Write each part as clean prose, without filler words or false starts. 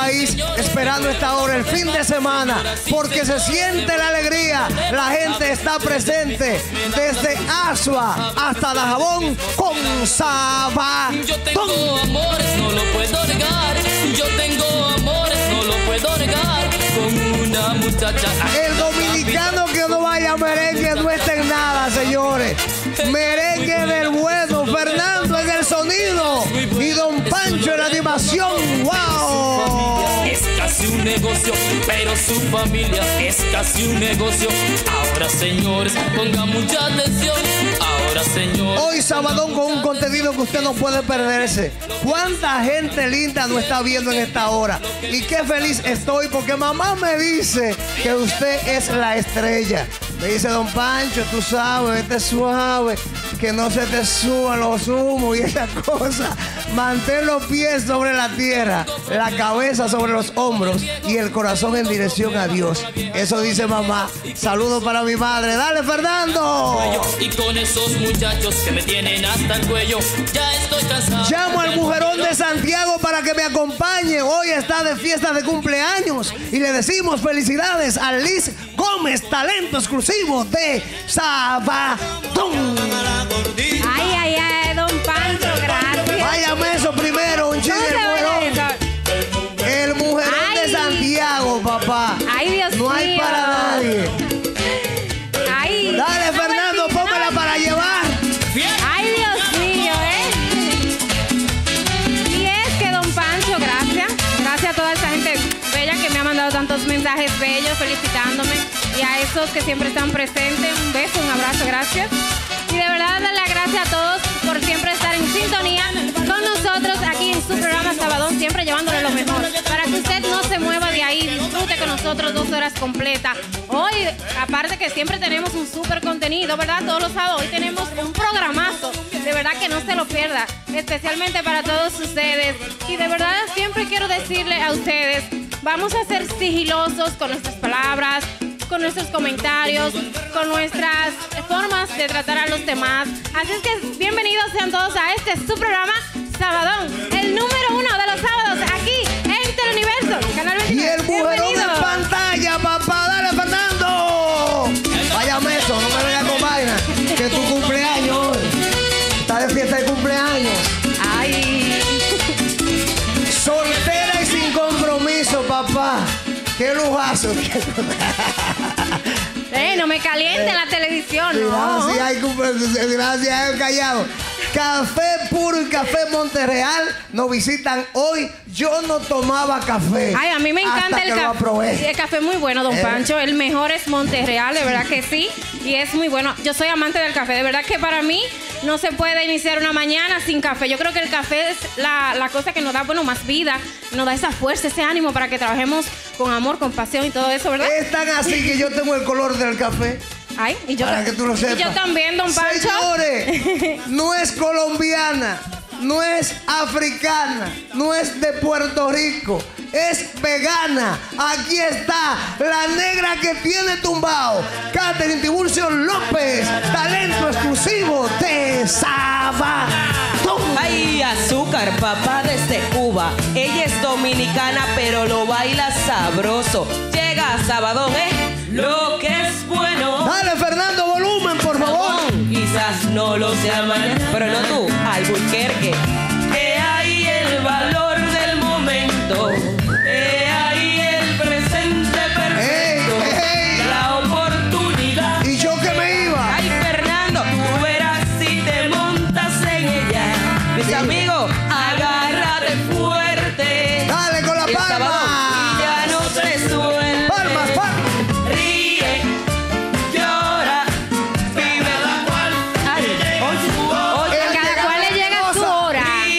país esperando esta hora, el fin de semana, porque se siente la alegría. La gente está presente desde Asua hasta Dajabón con Sabadón. Yo tengo amores, no lo puedo negar. Yo tengo amores, no lo puedo negar. Con una muchacha. El dominicano que no vaya a merengue no está en nada, señores. Merengue del bueno, Fernando en el sonido y Don Pancho en la animación. ¡Wow! Es casi un negocio, pero su familia es casi un negocio. Ahora, señores, pongan mucha atención. Ahora, señores. Hoy Sabadón con un contenido que usted no puede perderse. ¿Cuánta gente linda nos está viendo en esta hora? Y qué feliz estoy porque mamá me dice que usted es la estrella. Me dice, Don Pancho, tú sabes, vete suave, que no se te suban los humos y esas cosas. Mantén los pies sobre la tierra, la cabeza sobre los hombros y el corazón en dirección a Dios. Eso dice mamá. Saludos para mi madre. ¡Dale, Fernando! Y con esos muchachos que me tienen hasta el cuello, ya estoy cansado. Llamo al mujerón de Santiago para que me acompañe. Hoy está de fiesta de cumpleaños y le decimos felicidades a Liz Gómez, talento exclusivo de Sabadón. Ay, ay, ay, Don Pancho, gracias. Váyame eso primero, un chile el mujerón. El mujerón de Santiago, papá. Ay, Dios no hay mío. para nadie. Ay, Dale, Fernando, póngala para llevar. ay, Dios mío, Y es que Don Pancho, gracias. Gracias a toda esa gente bella que me ha mandado tantos mensajes bellos felicitándome. Y a esos que siempre están presentes, un beso, un abrazo, gracias. Y de verdad darle las gracias a todos por siempre estar en sintonía con nosotros aquí en su programa Sabadón, siempre llevándole lo mejor. Para que usted no se mueva de ahí, disfrute con nosotros 2 horas completas. Hoy, aparte que siempre tenemos un súper contenido, ¿verdad? Todos los sábados, hoy tenemos un programazo. De verdad que no se lo pierda, especialmente para todos ustedes. Y de verdad siempre quiero decirle a ustedes, vamos a ser sigilosos con nuestras palabras, con nuestros comentarios, con nuestras formas de tratar a los demás. Así es que bienvenidos sean todos a este su programa Sabadón, el número 1 de los sábados aquí en Teleuniverso, Canal 29. Y el mujerón en Bienvenidos. pantalla, papá. Dale, Fernando. Váyame eso, no me vengas con vaina. Que tu cumpleaños hoy. Está de fiesta de cumpleaños. Ay. Soltera y sin compromiso, papá. Qué lujazo. No me caliente la televisión, ¿no? Gracias, callado. Café Puro y Café Monterreal nos visitan hoy. Yo no tomaba café. Ay, a mí me encanta hasta el que lo café. probé. Sí, el café es muy bueno, Don Pancho. El mejor es Monterreal, de verdad que sí. Y es muy bueno. Yo soy amante del café. De verdad que para mí no se puede iniciar una mañana sin café. Yo creo que el café es la cosa que nos da, bueno, más vida. Nos da esa fuerza, ese ánimo para que trabajemos con amor, con pasión y todo eso, ¿verdad? Es tan así que yo tengo el color del café. Ay, y yo, Para que tú lo sepas. y yo también, Don Pancho. Señores, no es colombiana, no es africana, no es de Puerto Rico, es vegana. Aquí está la negra que tiene tumbao, Catherine Tiburcio López, talento exclusivo de Sabadón. Ay, azúcar, papá desde Cuba. Ella es dominicana, pero lo baila sabroso. Llega a Sabadón, lo que es bueno. Dale, Fernando, volumen, por favor. Quizás no lo sea mañana, pero no tú, Albuquerque. He ahí el valor del momento. He ahí el presente perfecto. Ey. La oportunidad. ¿Y yo que me iba? Ay, Fernando, tú verás si te montas en ella. Mis amigos, agárrate fuerte. Dale con la El Sabadón, palma. y ya no te sueltes. Palmas, palmas. Ríe, llora, vive la cual. Ay, oye, A cada cual le llega su hora.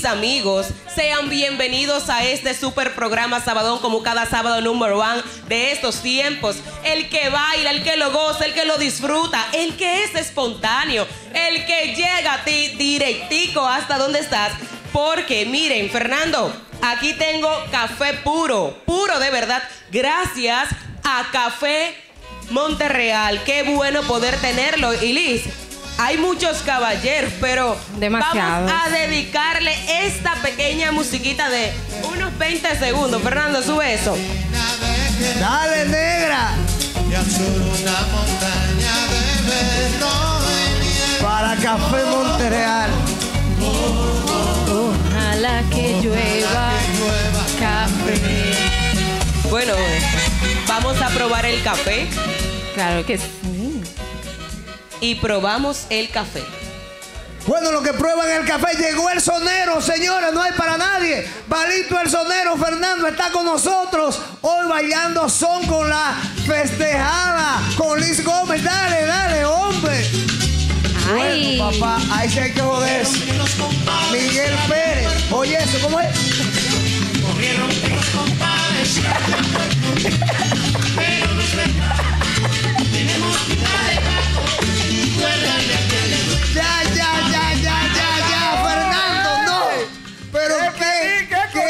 mis amigos, sean bienvenidos a este super programa Sabadón, como cada sábado número 1 de estos tiempos. El que baila, el que lo goza, el que lo disfruta, el que es espontáneo, el que llega a ti directico hasta donde estás. Porque miren, Fernando, aquí tengo café puro, puro de verdad, gracias a Café Monterreal. Qué bueno poder tenerlo. Y Liz, hay muchos caballeros, pero demasiados. Vamos a dedicarle esta pequeña musiquita de unos 20 segundos. Fernando, sube eso. Dale, negra. Para Café Monterreal. Ojalá que llueva café. Bueno, vamos a probar el café. Claro que sí. Y probamos el café. Bueno, lo que prueban el café, llegó el sonero, señores, no hay para nadie. Balito el sonero, Fernando, está con nosotros. Hoy bailando son con la festejada, con Liz Gómez. Dale, dale, hombre. Ay. Bueno, papá, ahí sí hay que joderse. Miguel Pérez. Oye, ¿eso cómo es? Corrieron los compadres. Pero no es verdad. Tenemos ya, Fernando, no. Pero ¿qué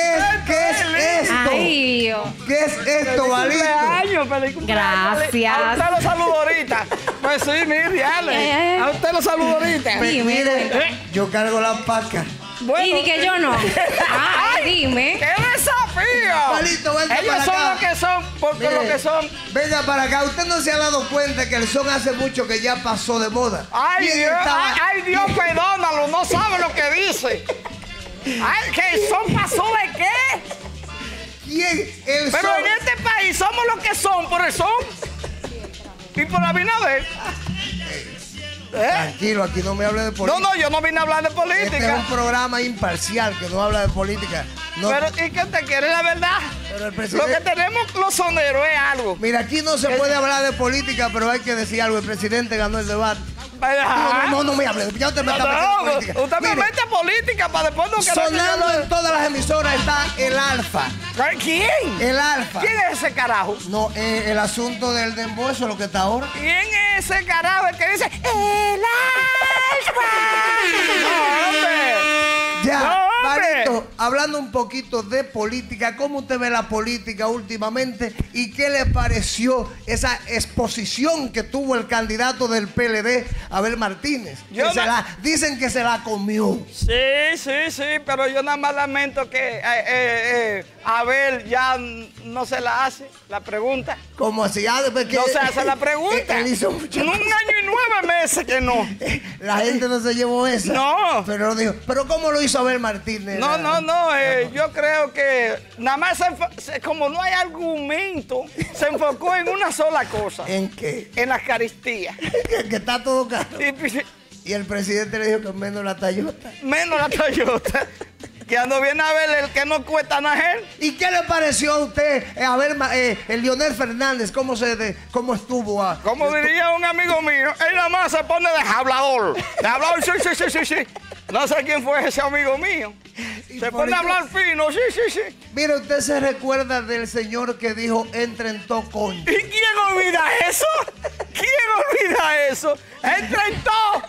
es esto? Ay, ¿Qué es esto, Balito? Feliz cumpleaños. Gracias. A usted lo saludo ahorita. Pues sí, mire, dale. A usted lo saludo ahorita. Mire, yo cargo la paca. Bueno, y di que yo no. Ay, dime. ¡Qué desafío! Balito, vente Ellos para son acá. lo que son, porque Mire, lo que son. Venga para acá. Usted no se ha dado cuenta que el son hace mucho que ya pasó de moda. Ay, ¿Quién Dios, estaba- ay, Dios, perdónalo, no sabe lo que dice. Ay, ¿que el son pasó de qué? ¿Quién? El Pero son. en este país somos lo que son por el son y por Abinader. Tranquilo, aquí no me hable de política. No, yo no vine a hablar de Este es política. un programa imparcial que no habla de política. No, Pero, ¿y qué te quiere la verdad? pero el Lo presidente... que tenemos los soneros es algo. Mira, aquí no se puede hablar de política, pero hay que decir algo. El presidente ganó el debate. No me hable. Ya usted me está metiendo en política. Usted me Mire, mete a política para después no querer sonando en todas las emisoras está el Alfa. ¿Quién? El Alfa. ¿Quién es ese carajo? No, el asunto del dembow, eso es lo que está ahora. ¿Quién es ese carajo el que dice el alfa? No, hombre. Ya, No, hombre. Barito, hablando un poquito de política, ¿cómo usted ve la política últimamente y qué le pareció esa exposición que tuvo el candidato del PLD, Abel Martínez? Dicen que se la comió. Sí, pero yo nada más lamento que Abel ya no se la hace la pregunta. Como así, después No se hace la pregunta. Él hizo muchas En un cosas. año y 9 meses que no. La gente no se llevó esa. No. Pero lo dijo. ¿Pero cómo lo hizo Abel Martínez? No, yo creo que nada más como no hay argumento, se enfocó en una sola cosa. ¿En qué? En la Eucaristía. Que está todo caro. Y Y el presidente le dijo que menos la Toyota. menos la Toyota. Que ando bien a ver el que no cuesta nada es él. ¿Y qué le pareció a usted, el Leonel Fernández? ¿Cómo estuvo? Como diría un amigo mío, él nada más se pone de hablador. De hablador, sí. No sé quién fue ese amigo mío. Se pone a hablar fino, sí. Mire, usted se recuerda del señor que dijo, entra en tocoño. ¿Y quién olvida eso? ¿Quién olvida eso? ¡Entra en todo!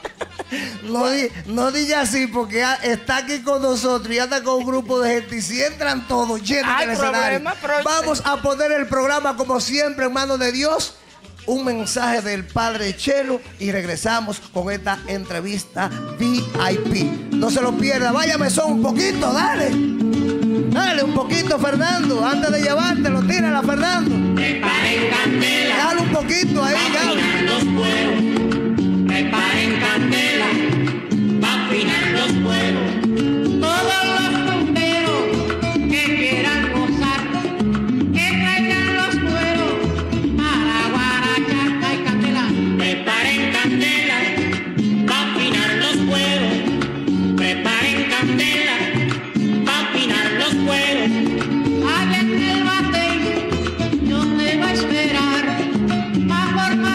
No diga así porque está aquí con nosotros y anda con un grupo de gente y si entran todos llenos del escenario. Vamos a poner el programa como siempre en manos de Dios. Un mensaje del Padre Chelo y regresamos con esta entrevista VIP. No se lo pierda, váyame son un poquito, dale. Dale un poquito, Fernando, antes de llevártelo, tírala, Fernando. Preparen candela, Dale un poquito ahí, va a Gaby. afinar los cueros. Preparen candela, va a afinar los cueros. Todos los rumberos que quieran gozar, que traigan los cueros para guaracha y candela. Preparen candela, va a afinar los cueros. Preparen candela, va a afinar los cueros. Allá en el batey, yo te voy a esperar, pa' formar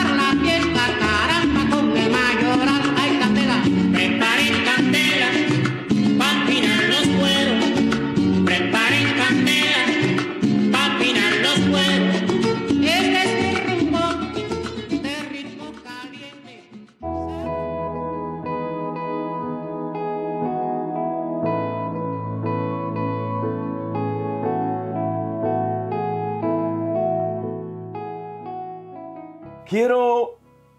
quiero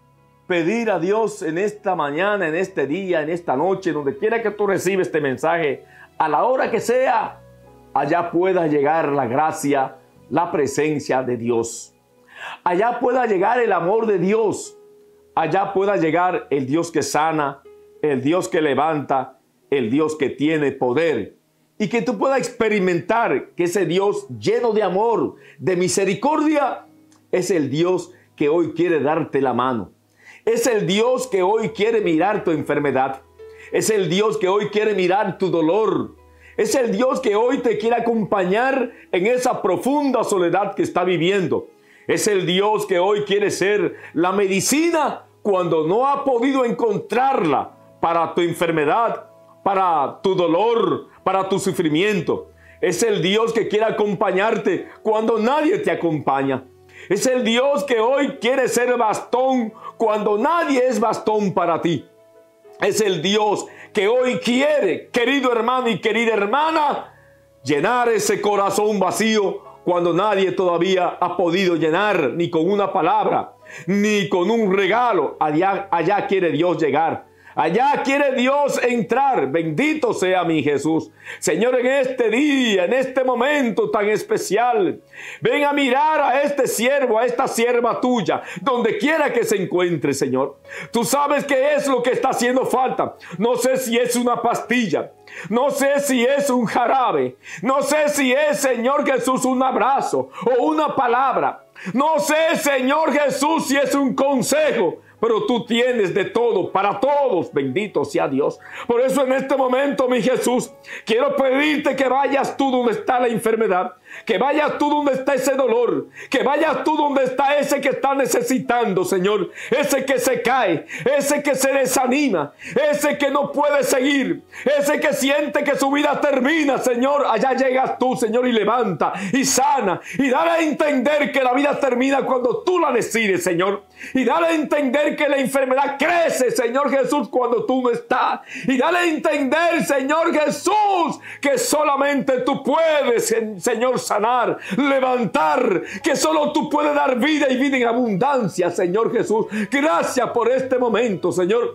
pedir a Dios en esta mañana, en este día, en esta noche, donde quiera que tú recibes este mensaje, a la hora que sea, allá pueda llegar la gracia, la presencia de Dios. Allá pueda llegar el amor de Dios. Allá pueda llegar el Dios que sana, el Dios que levanta, el Dios que tiene poder. Y que tú puedas experimentar que ese Dios lleno de amor, de misericordia, es el Dios que hoy quiere darte la mano. Es el Dios que hoy quiere mirar tu enfermedad. Es el Dios que hoy quiere mirar tu dolor. Es el Dios que hoy te quiere acompañar en esa profunda soledad que está viviendo. Es el Dios que hoy quiere ser la medicina cuando no ha podido encontrarla para tu enfermedad, para tu dolor, para tu sufrimiento. Es el Dios que quiere acompañarte cuando nadie te acompaña. Es el Dios que hoy quiere ser bastón cuando nadie es bastón para ti. Es el Dios que hoy quiere, querido hermano y querida hermana, llenar ese corazón vacío cuando nadie todavía ha podido llenar, ni con una palabra, ni con un regalo. Allá quiere Dios llegar. Allá quiere Dios entrar. Bendito sea mi Jesús. Señor, en este día, en este momento tan especial, ven a mirar a este siervo, a esta sierva tuya, donde quiera que se encuentre, Señor. Tú sabes qué es lo que está haciendo falta. No sé si es una pastilla. No sé si es un jarabe. No sé si es, Señor Jesús, un abrazo o una palabra. No sé, Señor Jesús, si es un consejo. Pero tú tienes de todo, para todos, bendito sea Dios. Por eso en este momento, mi Jesús, quiero pedirte que vayas tú donde está la enfermedad, que vayas tú donde está ese dolor, que vayas tú donde está ese que está necesitando, Señor, ese que se cae, ese que se desanima, ese que no puede seguir, ese que siente que su vida termina, Señor. Allá llegas tú, Señor, y levanta, y sana, y dale a entender que la vida termina cuando tú la decides, Señor, y dale a entender que la enfermedad crece, Señor Jesús, cuando tú no estás. Y dale a entender, Señor Jesús, que solamente tú puedes, Señor, sanar, levantar, que solo tú puedes dar vida y vida en abundancia, Señor Jesús. Gracias por este momento, Señor.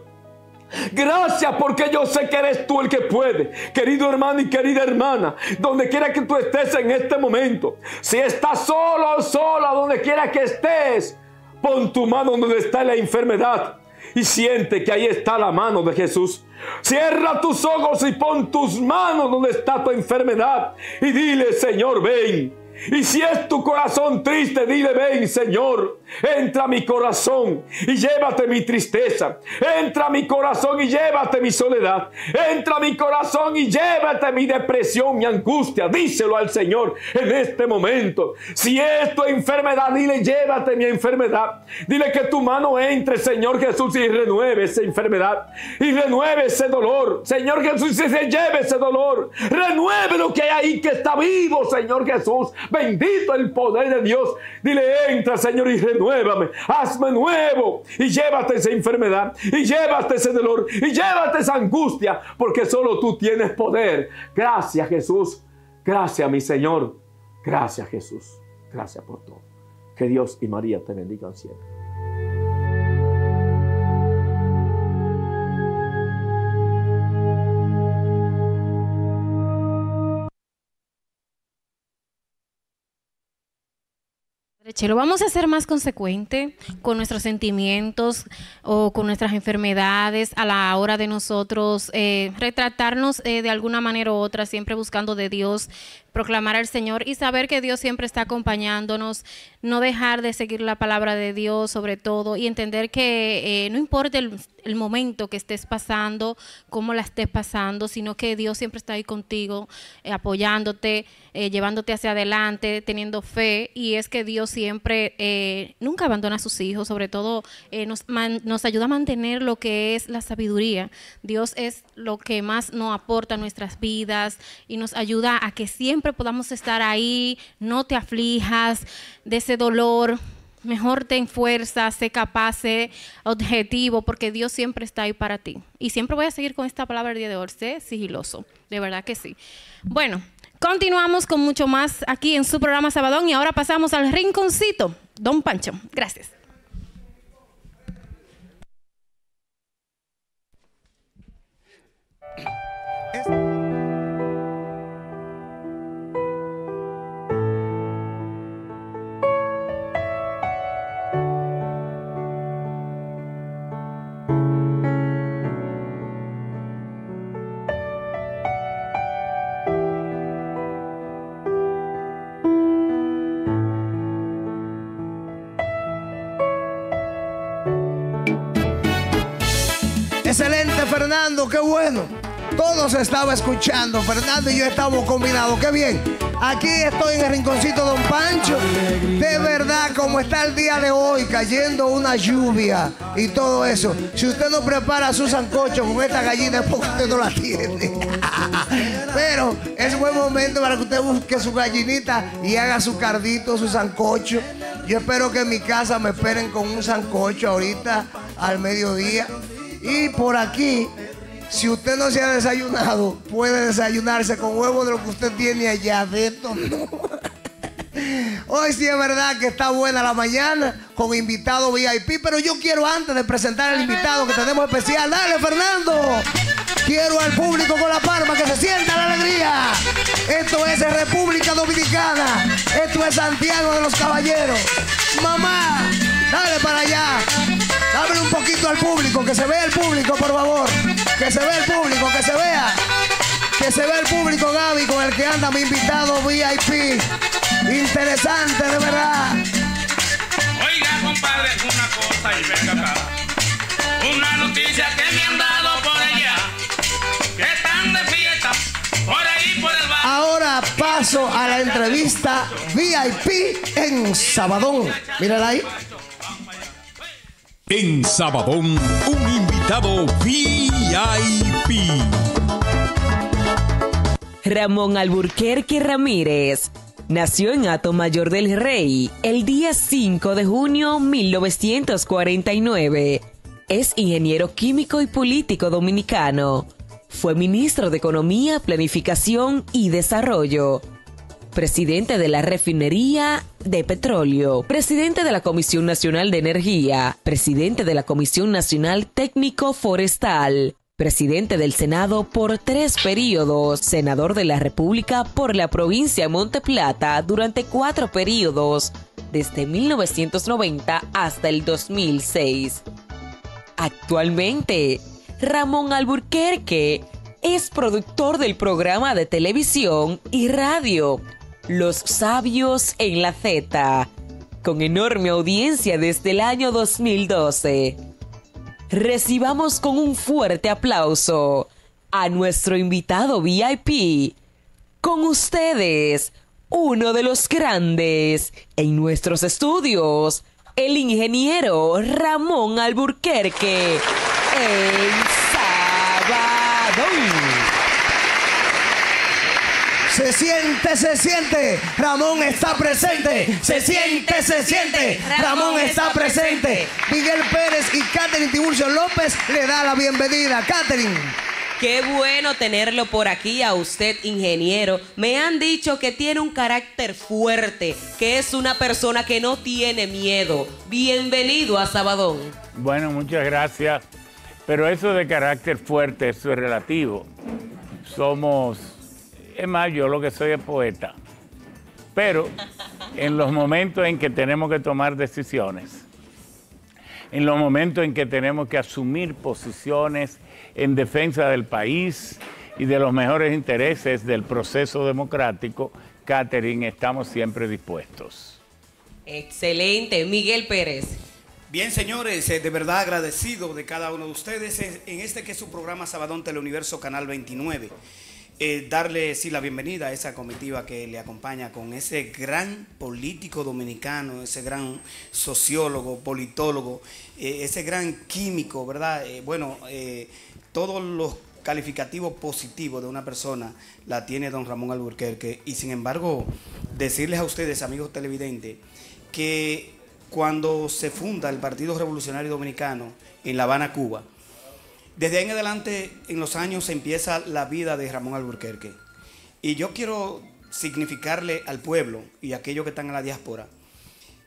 Gracias porque yo sé que eres tú el que puede, querido hermano y querida hermana, donde quiera que tú estés en este momento. Si estás solo o sola, donde quiera que estés, pon tu mano donde está la enfermedad y siente que ahí está la mano de Jesús. Cierra tus ojos y pon tus manos donde está tu enfermedad y dile: Señor, ven. Y si es tu corazón triste, dile: ven, Señor, entra a mi corazón y llévate mi tristeza. Entra a mi corazón y llévate mi soledad. Entra a mi corazón y llévate mi depresión, mi angustia. Díselo al Señor en este momento. Si es tu enfermedad, dile: llévate mi enfermedad. Dile que tu mano entre, Señor Jesús, y renueve esa enfermedad. Y renueve ese dolor. Señor Jesús, y se lleve ese dolor. Renueve lo que hay ahí que está vivo, Señor Jesús. Bendito el poder de Dios. Dile: entra, Señor, y renuévame. Hazme nuevo. Y llévate esa enfermedad. Y llévate ese dolor. Y llévate esa angustia. Porque solo tú tienes poder. Gracias, Jesús. Gracias, mi Señor. Gracias, Jesús. Gracias por todo. Que Dios y María te bendigan siempre. Chelo, vamos a ser más consecuentes con nuestros sentimientos o con nuestras enfermedades a la hora de nosotros retratarnos de alguna manera u otra, siempre buscando de Dios, proclamar al Señor y saber que Dios siempre está acompañándonos, no dejar de seguir la palabra de Dios sobre todo y entender que no importa el momento que estés pasando, cómo la estés pasando, sino que Dios siempre está ahí contigo, apoyándote, llevándote hacia adelante, teniendo fe. Y es que Dios siempre nunca abandona a sus hijos, sobre todo nos ayuda a mantener lo que es la sabiduría. Dios es lo que más nos aporta a nuestras vidas y nos ayuda a que siempre podamos estar ahí. No te aflijas de ese dolor. Mejor ten fuerza, sé capaz, sé objetivo, porque Dios siempre está ahí para ti. Y siempre voy a seguir con esta palabra el día de hoy, sé sigiloso, de verdad que sí. Bueno, continuamos con mucho más aquí en su programa Sabadón y ahora pasamos al rinconcito. Don Pancho, gracias. Excelente, Fernando, qué bueno. Todos estaba escuchando. Fernando y yo estamos combinados. Qué bien. Aquí estoy en el rinconcito Don Pancho. De verdad, como está el día de hoy, cayendo una lluvia y todo eso. Si usted no prepara su sancocho con esta gallina, es porque usted no la tiene. Pero es buen momento para que usted busque su gallinita y haga su cardito, su sancocho. Yo espero que en mi casa me esperen con un sancocho ahorita al mediodía. Y por aquí, si usted no se ha desayunado, puede desayunarse con huevo de lo que usted tiene allá adentro. No. Hoy sí es verdad que está buena la mañana con invitado VIP, pero yo quiero antes de presentar al invitado que tenemos especial, dale Fernando, quiero al público con la palma que se sienta la alegría. Esto es República Dominicana, esto es Santiago de los Caballeros. Mamá, dale para allá. Dame un poquito al público, que se vea el público, por favor. Que se vea el público, que se vea. Que se vea el público, Gaby, con el que anda mi invitado VIP. Interesante, de verdad. Oiga, compadre, una cosa y venga acá. Una noticia que me han dado por allá. Que están de fiesta por ahí, por el barrio. Ahora paso a la entrevista VIP en Sabadón. Mírala ahí. En Sabadón, un invitado VIP. Ramón Alburquerque Ramírez nació en Atomayor del Rey el día 5 de junio 1949. Es ingeniero químico y político dominicano. Fue ministro de Economía, Planificación y Desarrollo. Presidente de la Refinería de Petróleo, presidente de la Comisión Nacional de Energía, presidente de la Comisión Nacional Técnico Forestal, presidente del Senado por 3 periodos, senador de la República por la provincia de Monte Plata durante 4 periodos, desde 1990 hasta el 2006. Actualmente, Ramón Alburquerque es productor del programa de televisión y radio Los Sabios en la Z, con enorme audiencia desde el año 2012. Recibamos con un fuerte aplauso a nuestro invitado VIP. Con ustedes, uno de los grandes en nuestros estudios, el ingeniero Ramón Alburquerque en Sabadón. Se siente, Ramón está presente. Se siente, Ramón está presente. Miguel Pérez y Catherine Tiburcio López le da la bienvenida. Catherine. Qué bueno tenerlo por aquí a usted, ingeniero. Me han dicho que tiene un carácter fuerte, que es una persona que no tiene miedo. Bienvenido a Sabadón. Bueno, muchas gracias. Pero eso de carácter fuerte, eso es relativo. Es más, yo lo que soy es poeta. Pero en los momentos en que tenemos que tomar decisiones, en los momentos en que tenemos que asumir posiciones en defensa del país y de los mejores intereses del proceso democrático, Catherine, estamos siempre dispuestos. Excelente. Miguel Pérez. Bien, señores, de verdad agradecido de cada uno de ustedes en este que es su programa Sabadón Teleuniverso Canal 29. Darle la bienvenida a esa comitiva que le acompaña con ese gran político dominicano, ese gran sociólogo, politólogo, ese gran químico, ¿verdad? Todos los calificativos positivos de una persona la tiene don Ramón Alburquerque. Y sin embargo, decirles a ustedes, amigos televidentes, que cuando se funda el Partido Revolucionario Dominicano en La Habana, Cuba, desde ahí en adelante, en los años, empieza la vida de Ramón Alburquerque. Y yo quiero significarle al pueblo y a aquellos que están en la diáspora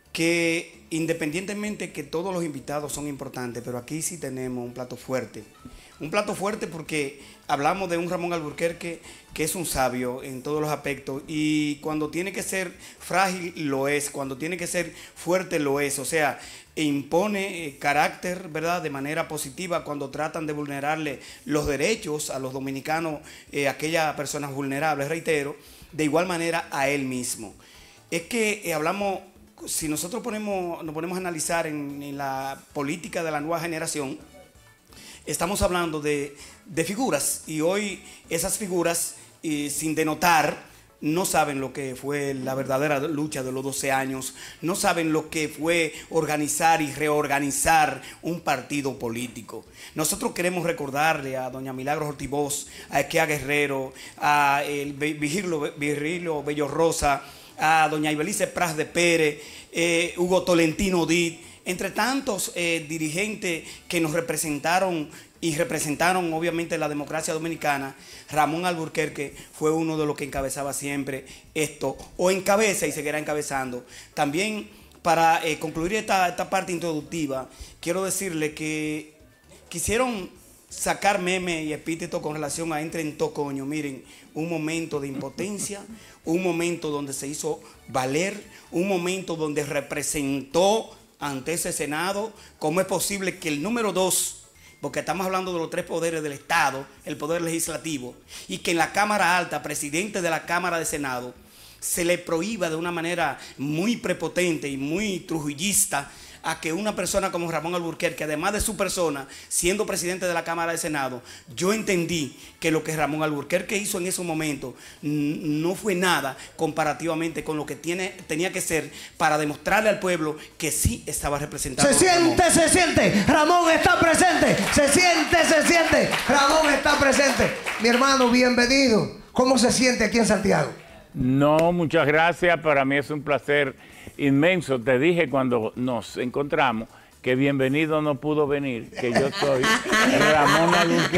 que independientemente que todos los invitados son importantes, pero aquí sí tenemos un plato fuerte. Un plato fuerte porque hablamos de un Ramón Alburquerque que es un sabio en todos los aspectos, y cuando tiene que ser frágil lo es, cuando tiene que ser fuerte lo es, o sea, impone carácter, ¿verdad?, de manera positiva cuando tratan de vulnerarle los derechos a los dominicanos, aquellas personas vulnerables, reitero, de igual manera a él mismo. Es que hablamos, si nosotros nos ponemos a analizar en la política de la nueva generación, estamos hablando de figuras, y hoy esas figuras, sin denotar, no saben lo que fue la verdadera lucha de los 12 años, no saben lo que fue organizar y reorganizar un partido político. Nosotros queremos recordarle a doña Milagros Ortiz Bosch, a Equea Guerrero, a Virgilio Bello Rosa, a doña Ibelice Pras de Pérez, Hugo Tolentino Did, entre tantos dirigentes que nos representaron y representaron obviamente la democracia dominicana. Ramón Alburquerque fue uno de los que encabezaba siempre esto, o encabeza y seguirá encabezando. También, para concluir esta parte introductiva, quiero decirle que quisieron sacar meme y epíteto con relación a Entre en Tocoño. Miren, un momento de impotencia, un momento donde se hizo valer, un momento donde representó ante ese Senado cómo es posible que el número 2, porque estamos hablando de los 3 poderes del Estado, el poder legislativo, y que en la Cámara Alta, presidente de la Cámara de Senado, se le prohíba de una manera muy prepotente y muy trujillista a que una persona como Ramón Alburquerque, además de su persona, siendo presidente de la Cámara de Senado, yo entendí que lo que Ramón Alburquerque hizo en ese momento no fue nada comparativamente con lo que tenía que ser para demostrarle al pueblo que sí estaba representado. Se siente, Ramón está presente, se siente, Ramón está presente. Mi hermano, bienvenido. ¿Cómo se siente aquí en Santiago? No, muchas gracias, para mí es un placer inmenso. Te dije cuando nos encontramos que bienvenido no pudo venir, que yo soy Ramón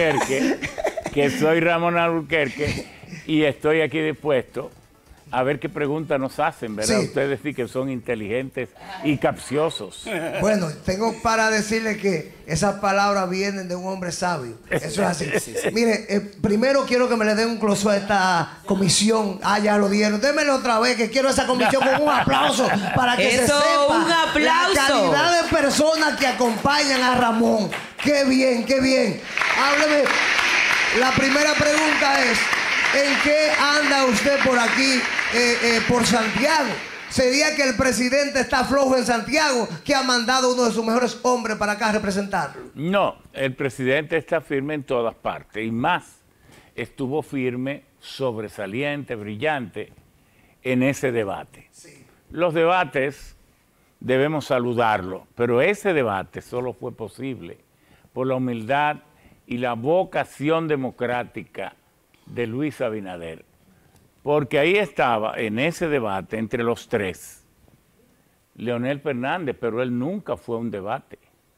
Alburquerque, y estoy aquí dispuesto a ver qué preguntas nos hacen, ¿verdad? Sí. Ustedes sí que son inteligentes y capciosos. Bueno, tengo para decirle que esas palabras vienen de un hombre sabio. Eso es así. Sí. Mire, primero quiero que me le den un close a esta comisión. Ah, ya lo dieron. Démelo otra vez, que quiero esa comisión con un aplauso para que se sepa un aplauso. La calidad de personas que acompañan a Ramón. Qué bien, qué bien. Hábleme. La primera pregunta es: ¿en qué anda usted por aquí, por Santiago? ¿Sería que el presidente está flojo en Santiago, que ha mandado uno de sus mejores hombres para acá a representarlo? No, el presidente está firme en todas partes, y más, estuvo firme, sobresaliente, brillante en ese debate. Sí. Los debates debemos saludarlos, pero ese debate solo fue posible por la humildad y la vocación democrática de Luis Abinader, porque ahí estaba en ese debate entre los 3 Leonel Fernández, pero él nunca fue a un debate.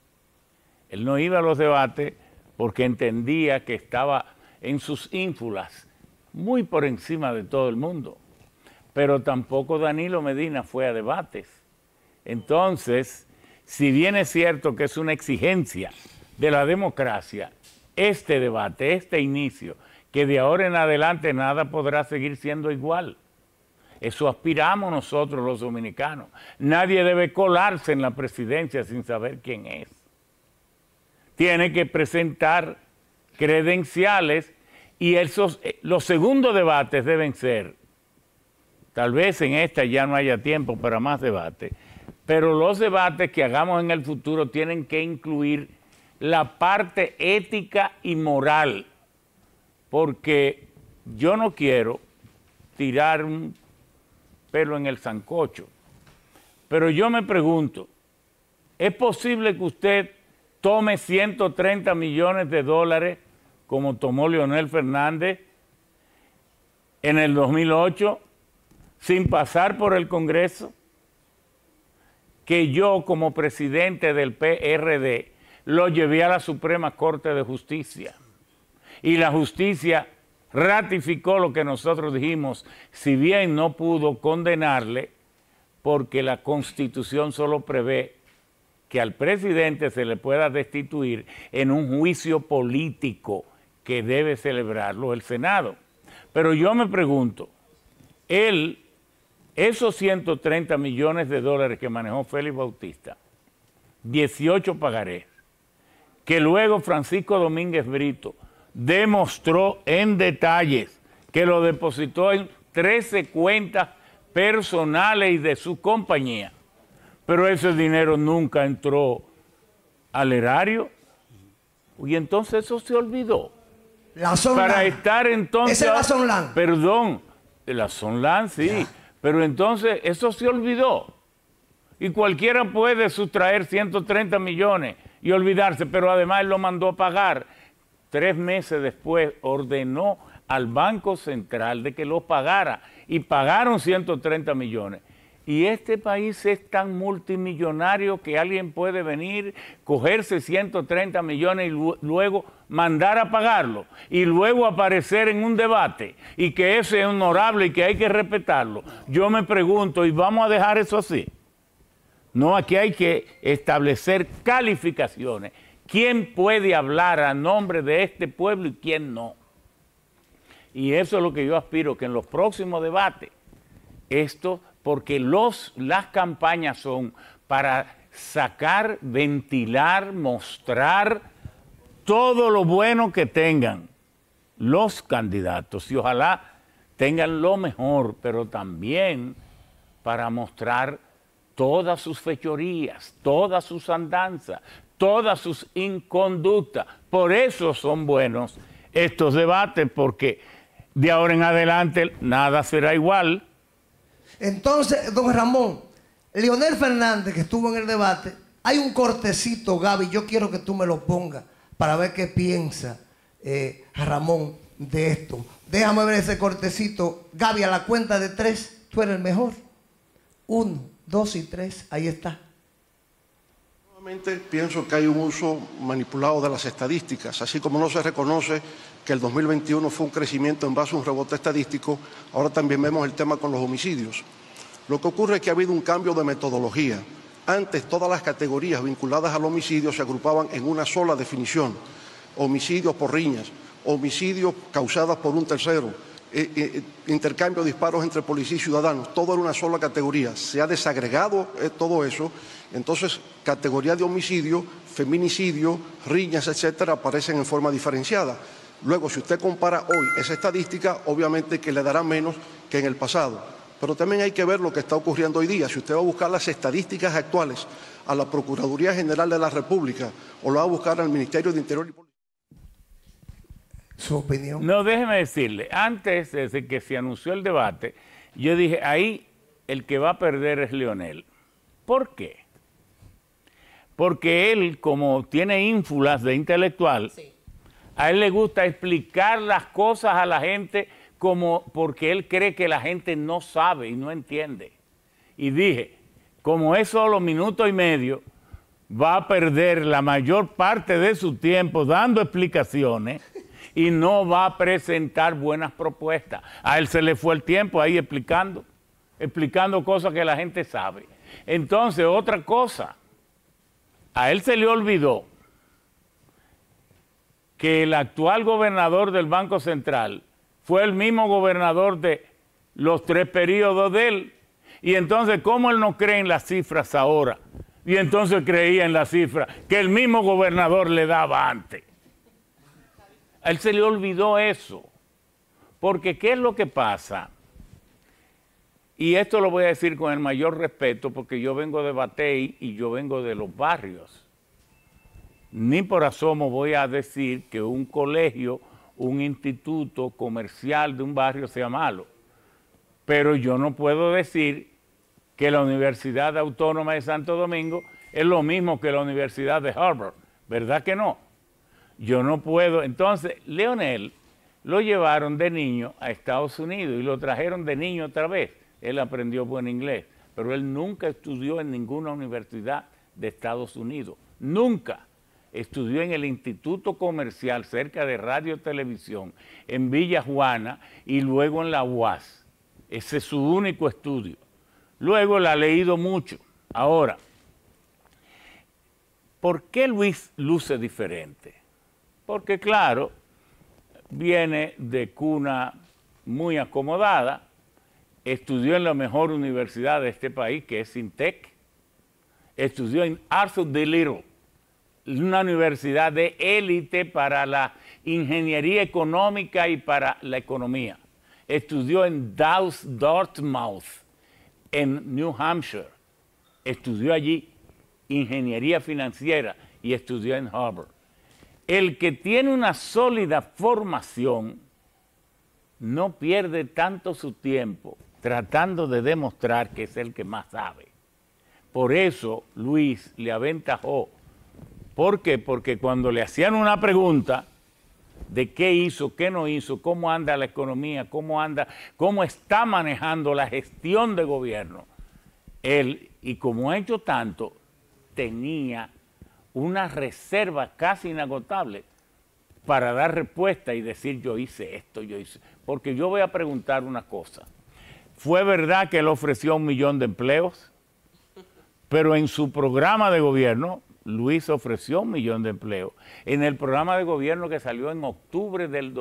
Él no iba a los debates porque entendía que estaba en sus ínfulas muy por encima de todo el mundo, pero tampoco Danilo Medina fue a debates. Entonces, si bien es cierto que es una exigencia de la democracia, este debate, este inicio, que de ahora en adelante nada podrá seguir siendo igual. Eso aspiramos nosotros los dominicanos. Nadie debe colarse en la presidencia sin saber quién es. Tiene que presentar credenciales, y los segundos debates deben ser, tal vez en esta ya no haya tiempo para más debates, pero los debates que hagamos en el futuro tienen que incluir la parte ética y moral, porque yo no quiero tirar un pelo en el sancocho, pero yo me pregunto, ¿es posible que usted tome 130 millones de dólares como tomó Leonel Fernández en el 2008 sin pasar por el Congreso? Que yo como presidente del PRD lo llevé a la Suprema Corte de Justicia. Y la justicia ratificó lo que nosotros dijimos, si bien no pudo condenarle, porque la Constitución solo prevé que al presidente se le pueda destituir en un juicio político que debe celebrarlo el Senado. Pero yo me pregunto, esos 130 millones de dólares que manejó Félix Bautista, 18 pagarés, que luego Francisco Domínguez Brito demostró en detalles que lo depositó en 13 cuentas personales y de su compañía, pero ese dinero nunca entró al erario, y entonces eso se olvidó. La Sonlan. Para estar entonces... Esa es la Sonlan. Perdón, la Sonlan, sí, Ya. pero entonces eso se olvidó. Y cualquiera puede sustraer 130 millones y olvidarse, pero además él lo mandó a pagar. 3 meses después ordenó al Banco Central de que lo pagara y pagaron 130 millones. Y este país es tan multimillonario que alguien puede venir, cogerse 130 millones y luego mandar a pagarlo y luego aparecer en un debate y que eso es honorable y que hay que respetarlo. Yo me pregunto, ¿y vamos a dejar eso así? No, aquí hay que establecer calificaciones. ¿Quién puede hablar a nombre de este pueblo y quién no? Y eso es lo que yo aspiro, que en los próximos debates, porque las campañas son para sacar, ventilar, mostrar todo lo bueno que tengan los candidatos y ojalá tengan lo mejor, pero también para mostrar todas sus fechorías, todas sus andanzas, todas sus inconductas. Por eso son buenos estos debates, porque de ahora en adelante nada será igual. Entonces, don Ramón, Leonel Fernández, que estuvo en el debate, hay un cortecito, Gaby, yo quiero que tú me lo pongas para ver qué piensa Ramón de esto. Déjame ver ese cortecito. Gaby, a la cuenta de 3, tú eres el mejor. 1, 2 y 3, ahí está. Nuevamente pienso que hay un uso manipulado de las estadísticas, así como no se reconoce que el 2021 fue un crecimiento en base a un rebote estadístico, ahora también vemos el tema con los homicidios. Lo que ocurre es que ha habido un cambio de metodología. Antes todas las categorías vinculadas al homicidio se agrupaban en una sola definición: homicidios por riñas, homicidios causados por un tercero, intercambio de disparos entre policía y ciudadanos, todo era una sola categoría. Se ha desagregado todo eso, entonces categoría de homicidio, feminicidio, riñas, etcétera, aparecen en forma diferenciada. Luego, si usted compara hoy esa estadística, obviamente que le dará menos que en el pasado. Pero también hay que ver lo que está ocurriendo hoy día. Si usted va a buscar las estadísticas actuales a la Procuraduría General de la República o lo va a buscar al Ministerio de Interior y Policía. Su opinión. No, déjeme decirle, antes de que se anunció el debate, yo dije, ahí el que va a perder es Leonel. ¿Por qué? Porque él, como tiene ínfulas de intelectual, sí, a él le gusta explicar las cosas a la gente porque él cree que la gente no sabe y no entiende. Y dije, como es solo minuto y medio, va a perder la mayor parte de su tiempo dando explicaciones y no va a presentar buenas propuestas. A él se le fue el tiempo ahí explicando cosas que la gente sabe. Entonces, otra cosa, a él se le olvidó que el actual gobernador del Banco Central fue el mismo gobernador de los 3 periodos de él. Y entonces, ¿cómo él no cree en las cifras ahora? Y entonces creía en las cifras que el mismo gobernador le daba antes. A él se le olvidó eso. Porque, ¿qué es lo que pasa? Y esto lo voy a decir con el mayor respeto, porque yo vengo de Batey y yo vengo de los barrios. Ni por asomo voy a decir que un colegio, un instituto comercial de un barrio sea malo. Pero yo no puedo decir que la Universidad Autónoma de Santo Domingo es lo mismo que la Universidad de Harvard. ¿Verdad que no? Yo no puedo. Entonces, Leonel lo llevaron de niño a Estados Unidos y lo trajeron de niño otra vez. Él aprendió buen inglés, pero él nunca estudió en ninguna universidad de Estados Unidos. Nunca. Estudió en el Instituto Comercial cerca de Radio Televisión en Villa Juana y luego en la UAS. Ese es su único estudio. Luego la ha leído mucho. Ahora, ¿por qué Luis luce diferente? Porque claro, viene de cuna muy acomodada, estudió en la mejor universidad de este país, que es INTEC, estudió en Arthur D. Little, una universidad de élite para la ingeniería económica y para la economía. Estudió en Dartmouth, en New Hampshire. Estudió allí ingeniería financiera y estudió en Harvard. El que tiene una sólida formación no pierde tanto su tiempo tratando de demostrar que es el que más sabe. Por eso Luis le aventajó. ¿Por qué? Porque cuando le hacían una pregunta de qué hizo, qué no hizo, cómo anda la economía, cómo está manejando la gestión de gobierno, él, y como ha hecho tanto, tenía una reserva casi inagotable para dar respuesta y decir yo hice esto, yo hice. Porque yo voy a preguntar una cosa. ¿Fue verdad que él ofreció 1 millón de empleos? Pero en su programa de gobierno, Luis ofreció 1 millón de empleos. En el programa de gobierno que salió en octubre del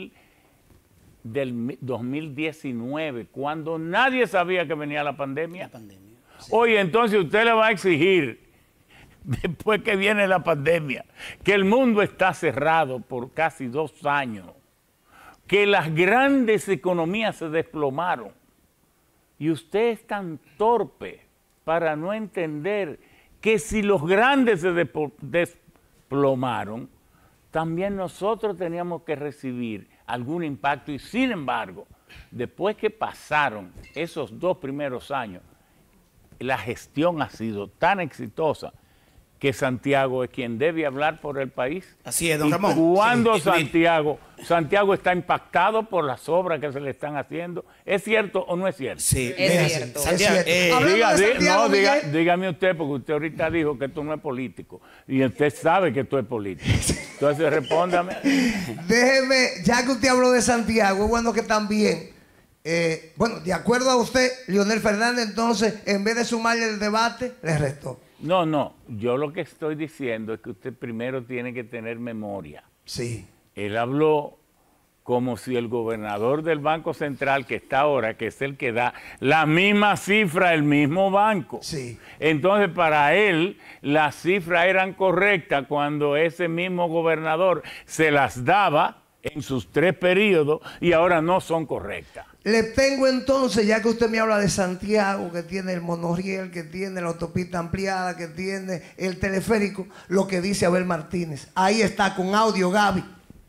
2019, cuando nadie sabía que venía la pandemia. Sí. Oye, entonces usted le va a exigir, después que viene la pandemia, que el mundo está cerrado por casi 2 años, que las grandes economías se desplomaron, y usted es tan torpe para no entender que si los grandes se desplomaron, también nosotros teníamos que recibir algún impacto. Y sin embargo, después que pasaron esos 2 primeros años, la gestión ha sido tan exitosa que Santiago es quien debe hablar por el país. Así es, don Ramón. Cuando Sí, Santiago está impactado por las obras que se le están haciendo, ¿es cierto o no es cierto? Sí, Es cierto. Santiago, dígame usted, porque usted ahorita dijo que esto no es político y usted sabe que esto es político. Entonces respóndame. Déjeme, ya que usted habló de Santiago, es bueno que también, bueno, de acuerdo a usted, Leonel Fernández, entonces, en vez de sumarle el debate, le restó. No, yo lo que estoy diciendo es que usted primero tiene que tener memoria. Sí. Él habló como si el gobernador del Banco Central, que está ahora, que es el que da la misma cifra, el mismo banco. Sí. Entonces, para él, las cifras eran correctas cuando ese mismo gobernador se las daba en sus 3 periodos y ahora no son correctas. Le tengo entonces, ya que usted me habla de Santiago, que tiene el monorriel, que tiene la autopista ampliada, que tiene el teleférico, lo que dice Abel Martínez. Ahí está, con audio, Gaby.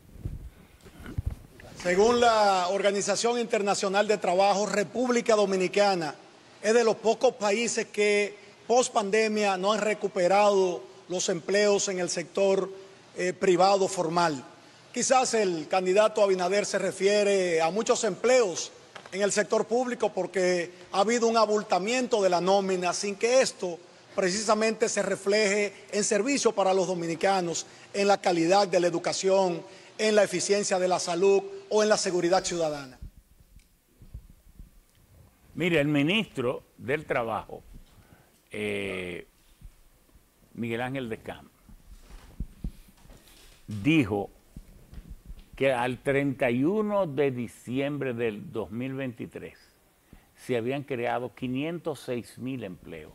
Según la Organización Internacional de Trabajo, República Dominicana es de los pocos países que post pandemia no han recuperado los empleos en el sector privado formal. Quizás el candidato Abinader se refiere a muchos empleos en el sector público porque ha habido un abultamiento de la nómina sin que esto precisamente se refleje en servicio para los dominicanos, en la calidad de la educación, en la eficiencia de la salud o en la seguridad ciudadana. Mire, el ministro del Trabajo, Miguel Ángel de Camp, dijo que al 31 de diciembre del 2023 se habían creado 506,000 empleos.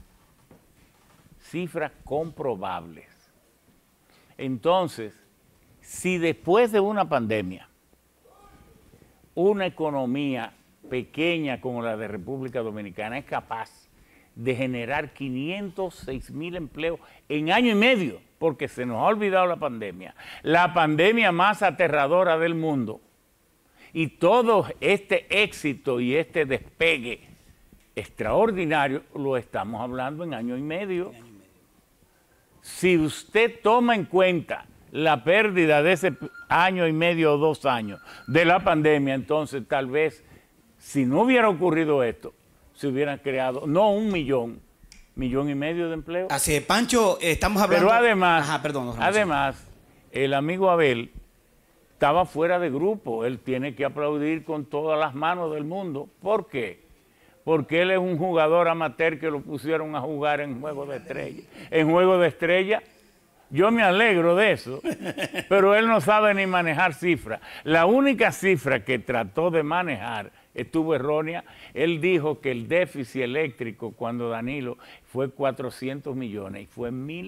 Cifras comprobables. Entonces, si después de una pandemia, una economía pequeña como la de República Dominicana es capaz de generar 506,000 empleos en año y medio, porque se nos ha olvidado la pandemia más aterradora del mundo, y todo este éxito y este despegue extraordinario lo estamos hablando en año y medio. Si usted toma en cuenta la pérdida de ese año y medio o 2 años de la pandemia, entonces tal vez si no hubiera ocurrido esto, se hubieran creado no 1 millón, 1,5 millones de empleos. Así es, Pancho, estamos hablando... Pero además, Ajá, perdón, el amigo Abel estaba fuera de grupo. Él tiene que aplaudir con todas las manos del mundo. ¿Por qué? porque él es un jugador amateur que lo pusieron a jugar en Juego de Estrella. En Juego de Estrella, yo me alegro de eso, pero él no sabe ni manejar cifras. La única cifra que trató de manejar estuvo errónea. Él dijo que el déficit eléctrico cuando Danilo fue 400 millones y fue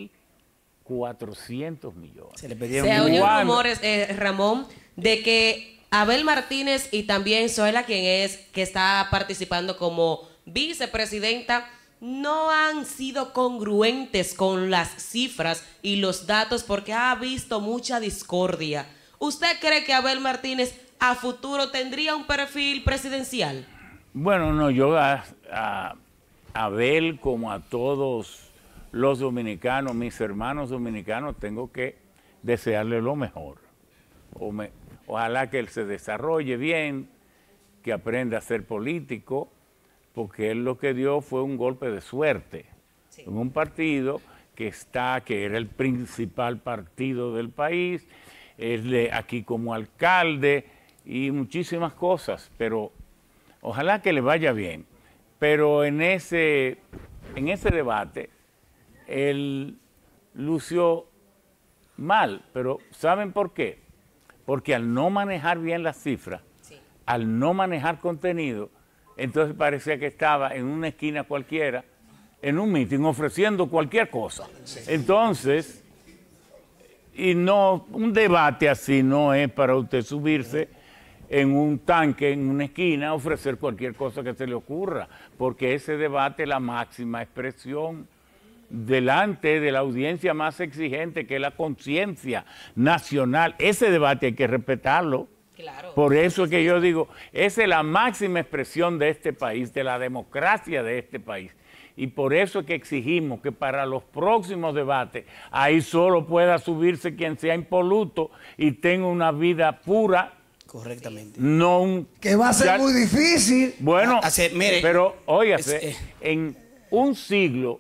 1.400 millones. Se oyen rumores, Ramón, de que Abel Martínez y también Zoila, que está participando como vicepresidenta, no han sido congruentes con las cifras y los datos porque ha visto mucha discordia. ¿Usted cree que Abel Martínez a futuro tendría un perfil presidencial? Bueno, no, yo a Abel, como a todos los dominicanos, mis hermanos dominicanos, tengo que desearle lo mejor. Ojalá que él se desarrolle bien, que aprenda a ser político, porque él lo que dio fue un golpe de suerte en un partido que era el principal partido del país, aquí como alcalde y muchísimas cosas, pero ojalá que le vaya bien. Pero en ese debate, él lució mal, pero ¿saben por qué? Porque al no manejar bien las cifras, al no manejar contenido, entonces parecía que estaba en una esquina cualquiera, en un meeting, ofreciendo cualquier cosa. Entonces, un debate así no es para usted subirse en un tanque, en una esquina, ofrecer cualquier cosa que se le ocurra, porque ese debate es la máxima expresión delante de la audiencia más exigente, que es la conciencia nacional. Ese debate hay que respetarlo. Claro. Por eso es que yo digo, esa es la máxima expresión de este país, de la democracia de este país. Y por eso es que exigimos que para los próximos debates, ahí solo pueda subirse quien sea impoluto y tenga una vida pura. Correctamente. Que va a ser muy difícil. Bueno, pero óigase, en un siglo,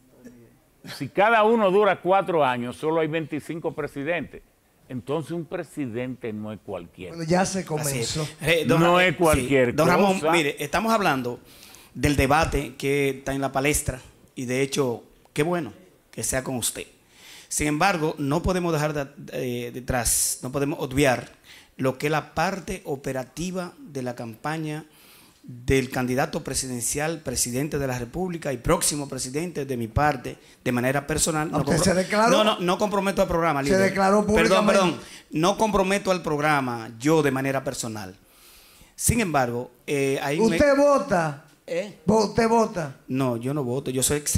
si cada uno dura 4 años, solo hay 25 presidentes. Entonces un presidente no es cualquiera. Bueno, ya se comenzó. No es cualquier cosa. Don Ramón, mire, estamos hablando del debate que está en la palestra y de hecho, qué bueno que sea con usted. Sin embargo, no podemos dejar detrás, no podemos obviar lo que es la parte operativa de la campaña del candidato presidencial, presidente de la República y próximo presidente de mi parte, de manera personal. No comprometo al programa. Se declaró públicamente. Perdón. No comprometo al programa yo de manera personal. Sin embargo, ¿Usted vota? ¿Usted vota? No, yo no voto. Yo soy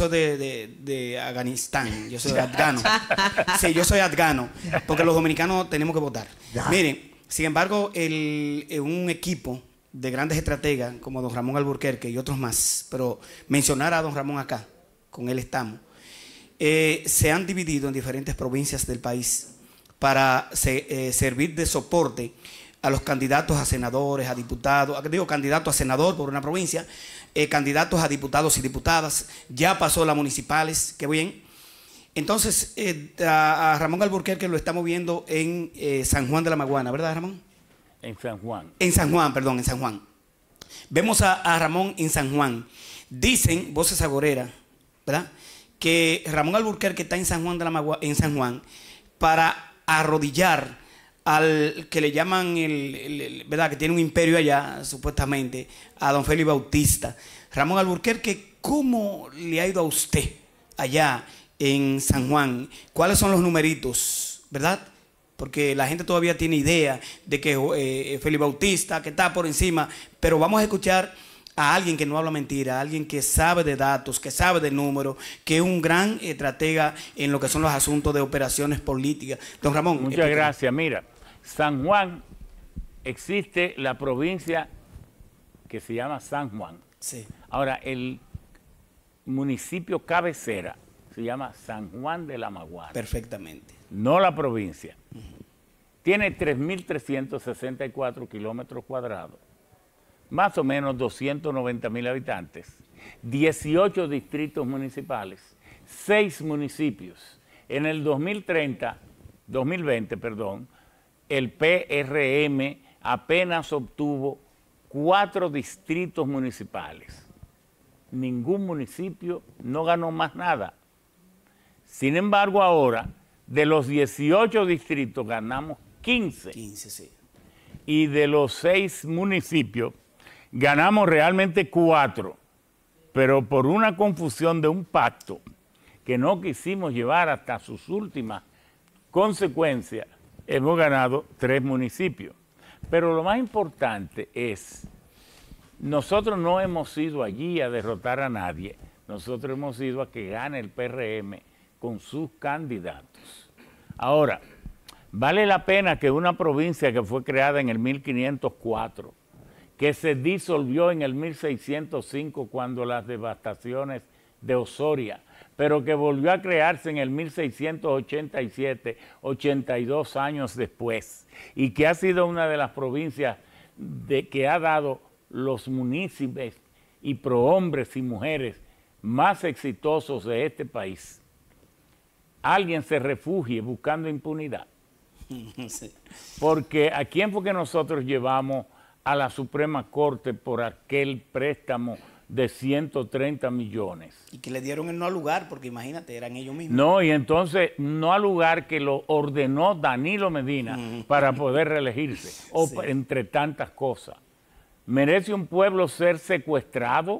de Afganistán. Yo soy afgano. Sí, yo soy afgano. Porque los dominicanos tenemos que votar. Ya. Miren, sin embargo, un equipo de grandes estrategas como don Ramón Alburquerque y otros más, pero mencionar a don Ramón acá, con él estamos, se han dividido en diferentes provincias del país para servir de soporte a los candidatos a senadores, a diputados, candidato a senador por una provincia, candidatos a diputados y diputadas, ya pasó las municipales, qué bien. Entonces, a Ramón Alburquerque lo estamos viendo en San Juan de la Maguana, ¿verdad, Ramón? En San Juan. En San Juan, perdón, en San Juan. Vemos a Ramón en San Juan. Dicen voces agoreras, ¿verdad?, que Ramón Alburquerque está en San Juan de la Maguana, en San Juan, para arrodillar al que le llaman ¿verdad?, que tiene un imperio allá, supuestamente, a don Félix Bautista. Ramón Alburquerque, ¿cómo le ha ido a usted allá en San Juan? ¿Cuáles son los numeritos, verdad? Porque la gente todavía tiene idea de que Félix Bautista, que está por encima, pero vamos a escuchar a alguien que no habla mentira, a alguien que sabe de datos, que sabe de números, que es un gran estratega en lo que son los asuntos de operaciones políticas. Don Ramón. Muchas gracias. Mira, San Juan, existe la provincia que se llama San Juan. Sí. Ahora, el municipio cabecera se llama San Juan de la Maguana. Perfectamente. No la provincia. Tiene 3.364 kilómetros cuadrados, más o menos 290.000 habitantes, 18 distritos municipales, 6 municipios. En el 2020, el PRM apenas obtuvo 4 distritos municipales. Ningún municipio no ganó más nada. Sin embargo, ahora, de los 18 distritos ganamos 15. 15, sí. Y de los 6 municipios ganamos realmente 4. Pero por una confusión de un pacto que no quisimos llevar hasta sus últimas consecuencias, hemos ganado 3 municipios. Pero lo más importante es, nosotros no hemos ido allí a derrotar a nadie, nosotros hemos ido a que gane el PRM con sus candidatos. Ahora, vale la pena que una provincia que fue creada en el 1504, que se disolvió en el 1605 cuando las devastaciones de Osoria, pero que volvió a crearse en el 1687, 82 años después, y que ha sido una de las provincias que ha dado los municipios y prohombres y mujeres más exitosos de este país. Alguien se refugie buscando impunidad. Sí. Porque ¿a quién fue que nosotros llevamos a la Suprema Corte por aquel préstamo de 130 millones? Y que le dieron el no al lugar, porque imagínate, eran ellos mismos. No, y entonces no al lugar que lo ordenó Danilo Medina para poder reelegirse, o Sí. entre tantas cosas. ¿Merece un pueblo ser secuestrado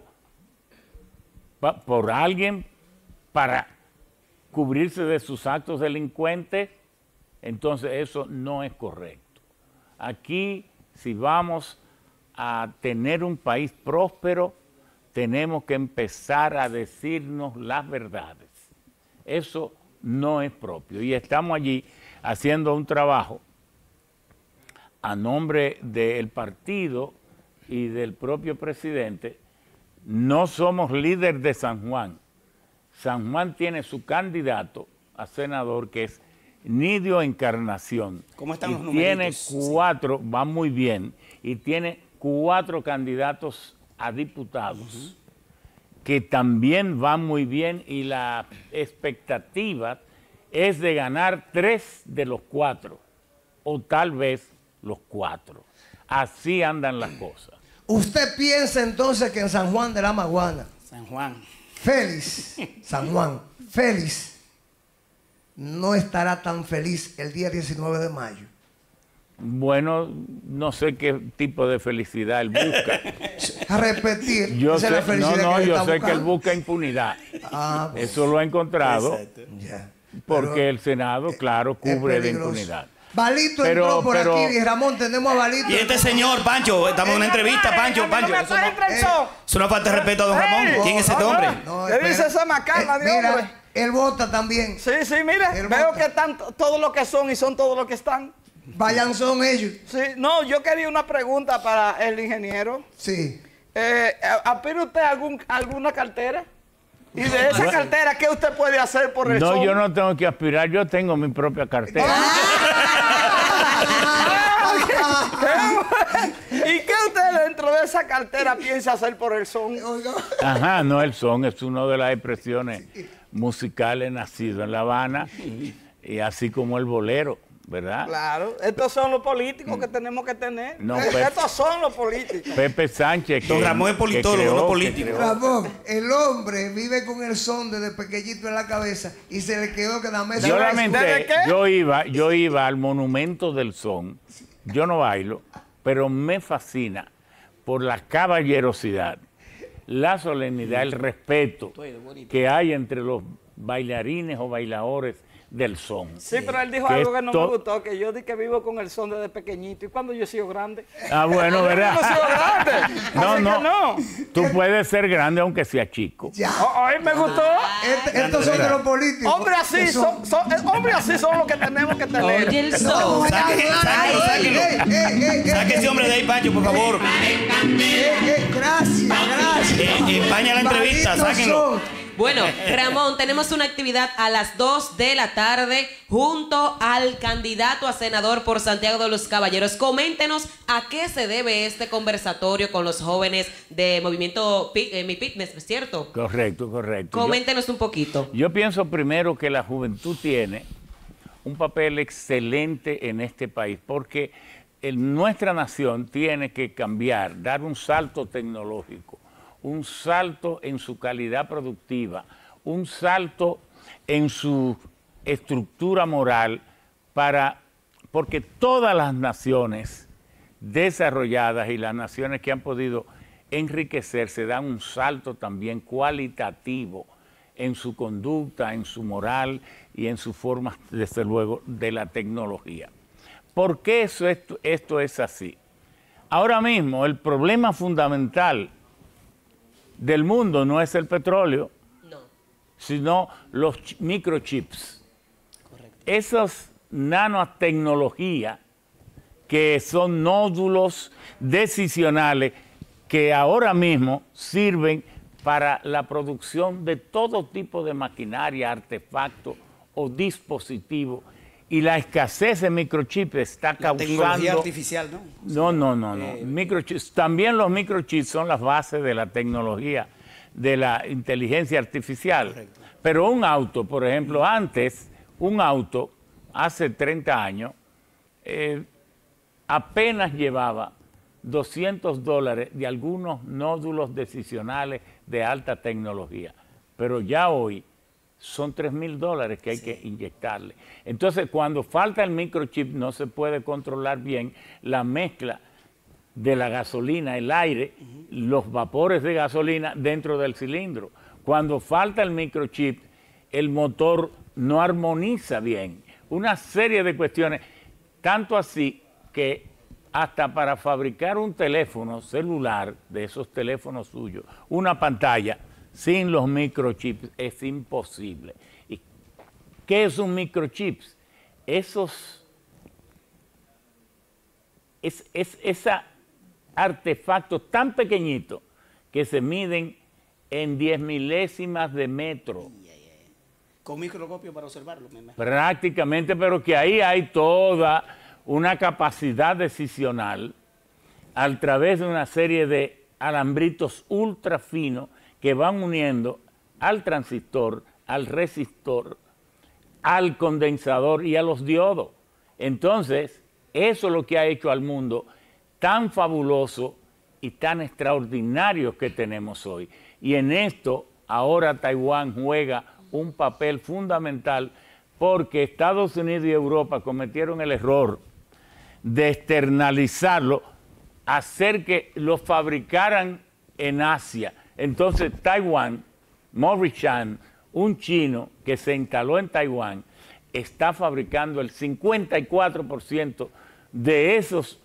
por alguien para cubrirse de sus actos delincuentes? Entonces eso no es correcto. Aquí, si vamos a tener un país próspero, tenemos que empezar a decirnos las verdades. Eso no es propio. Y estamos allí haciendo un trabajo a nombre del partido y del propio presidente. No somos líder de San Juan. San Juan tiene su candidato a senador, que es Nidio Encarnación. ¿Cómo están los tiene numeritos? 4, va muy bien, y tiene 4 candidatos a diputados que también van muy bien, y la expectativa es de ganar 3 de los 4, o tal vez los 4. Así andan las cosas. ¿Usted piensa entonces que en San Juan de la Maguana, San Juan, Félix, San Juan, Félix, no estará tan feliz el día 19 de mayo? Bueno, no sé qué tipo de felicidad él busca. A repetir. Yo esa sé, es la felicidad no, que él yo está sé que él buscando. busca impunidad. Ah, pues, Eso lo ha encontrado, exacto. ya. porque Pero el Senado, claro, cubre de peligroso. impunidad. Balito Pero- entró por pero- aquí, y Ramón, tenemos a Balito. Y este señor, Pancho, estamos en una entrevista, Pancho. Eso no, es una falta de respeto a don Ramón. ¿Quién es este hombre? No, ¿Qué espera. dice esa macana de mira, hombre? él vota también. Sí, sí, mira, Él veo vota. que están todos los que son y son todos los que están. Vayan son ellos. Sí, no, yo quería una pregunta para el ingeniero. Sí. ¿Aspira usted a alguna cartera? Y de esa cartera, ¿qué usted puede hacer por el No, son? yo no tengo que aspirar, yo tengo mi propia cartera. ¿Y qué usted dentro de esa cartera piensa hacer por el son? Ajá, no, el son es una de las expresiones musicales nacido en La Habana, y así como el bolero, ¿verdad? Claro, estos son los políticos que tenemos que tener. No, Estos son los políticos. Pepe Sánchez. Don Ramón es politólogo, no político. Ramón, el hombre vive con el son desde pequeñito en la cabeza y se le quedó que nada más. Yo ¿Desde lamenté, qué? yo iba al Monumento del Son. Yo no bailo, pero me fascina por la caballerosidad, la solemnidad, el respeto que hay entre los bailarines o bailadores del son. Sí, pero él dijo Que algo que no me esto- gustó, que yo di que vivo con el son desde pequeñito. ¿Y cuando yo he sido grande? Ah, bueno, ¿verdad? Yo no he sido grande. No, Así no. que no. Tú puedes ser grande aunque sea chico. Ya. Ay, me gustó. Estos son de los políticos. Hombres así que hombres así son los que tenemos que tener. Oye, el No, son. sáquenlo. Saque ese hombre de ahí, Pancho, por favor. Gracias. Empaña la entrevista, Balito sáquenlo. son. Bueno, Ramón, tenemos una actividad a las 2 de la tarde junto al candidato a senador por Santiago de los Caballeros. Coméntenos a qué se debe este conversatorio con los jóvenes de Movimiento Mi Fitness, ¿cierto? Correcto, correcto. Coméntenos un poquito. Yo pienso primero que la juventud tiene un papel excelente en este país, porque nuestra nación tiene que cambiar, dar un salto tecnológico, un salto en su calidad productiva, un salto en su estructura moral, porque todas las naciones desarrolladas y las naciones que han podido enriquecerse dan un salto también cualitativo en su conducta, en su moral y en su forma, desde luego, de la tecnología. ¿Por qué esto es así? Ahora mismo el problema fundamental del mundo no es el petróleo, sino los microchips. Esas nanotecnologías que son nódulos decisionales que ahora mismo sirven para la producción de todo tipo de maquinaria, artefactos o dispositivos. Y la escasez de microchips está causando... Tecnología artificial, ¿no? No. Microchips. También los microchips son las bases de la tecnología, de la inteligencia artificial. Correcto. Pero un auto, por ejemplo, antes, un auto, hace 30 años, apenas llevaba $200 de algunos nódulos decisionales de alta tecnología. Pero ya hoy son $3,000 que hay que inyectarle. Entonces, cuando falta el microchip, no se puede controlar bien la mezcla de la gasolina, el aire, los vapores de gasolina dentro del cilindro. Cuando falta el microchip, el motor no armoniza bien. Una serie de cuestiones, tanto así que hasta para fabricar un teléfono celular, de esos teléfonos suyos, una pantalla sin los microchips es imposible. ¿Y qué es un microchip? Ese artefacto tan pequeñito que se miden en 10 milésimas de metro. Con microscopio para observarlo. Prácticamente, pero que ahí hay toda una capacidad decisional a través de una serie de alambritos ultra finos que van uniendo al transistor, al resistor, al condensador y a los diodos. Entonces, eso es lo que ha hecho al mundo tan fabuloso y tan extraordinario que tenemos hoy. Y en esto, ahora Taiwán juega un papel fundamental porque Estados Unidos y Europa cometieron el error de externalizarlo, hacer que lo fabricaran en Asia. Entonces Taiwán, Morris Chan, un chino que se instaló en Taiwán, está fabricando el 54% de esos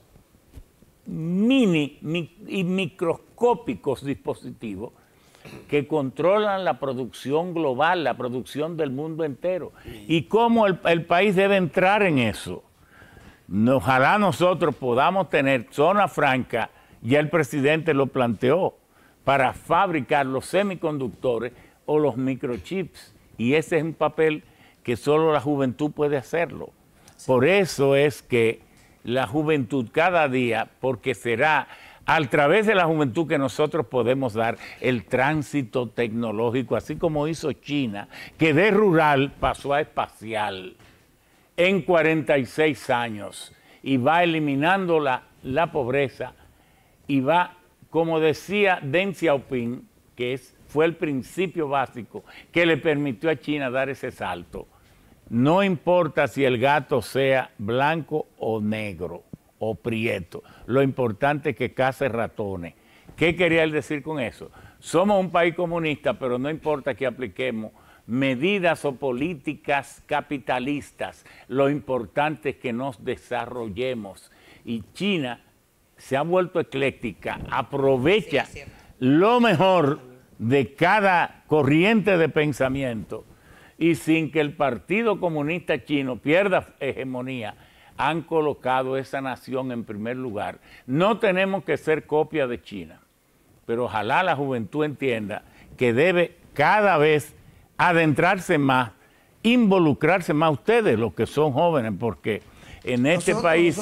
mini y microscópicos dispositivos que controlan la producción global, la producción del mundo entero. Y cómo el país debe entrar en eso. Ojalá nosotros podamos tener zona franca, ya el presidente lo planteó, para fabricar los semiconductores o los microchips. Y ese es un papel que solo la juventud puede hacerlo. Por eso es que la juventud cada día, porque será a través de la juventud que nosotros podemos dar el tránsito tecnológico, así como hizo China, que de rural pasó a espacial en 46 años y va eliminando la pobreza y va, como decía Deng Xiaoping, que fue el principio básico que le permitió a China dar ese salto. No importa si el gato sea blanco o negro o prieto, lo importante es que cace ratones. ¿Qué quería él decir con eso? Somos un país comunista, pero no importa que apliquemos medidas o políticas capitalistas, lo importante es que nos desarrollemos. Y China se ha vuelto ecléctica, aprovecha lo mejor de cada corriente de pensamiento y sin que el Partido Comunista Chino pierda hegemonía, han colocado esa nación en primer lugar. No tenemos que ser copia de China, pero ojalá la juventud entienda que debe cada vez adentrarse más, involucrarse más ustedes, los que son jóvenes, porque en este país,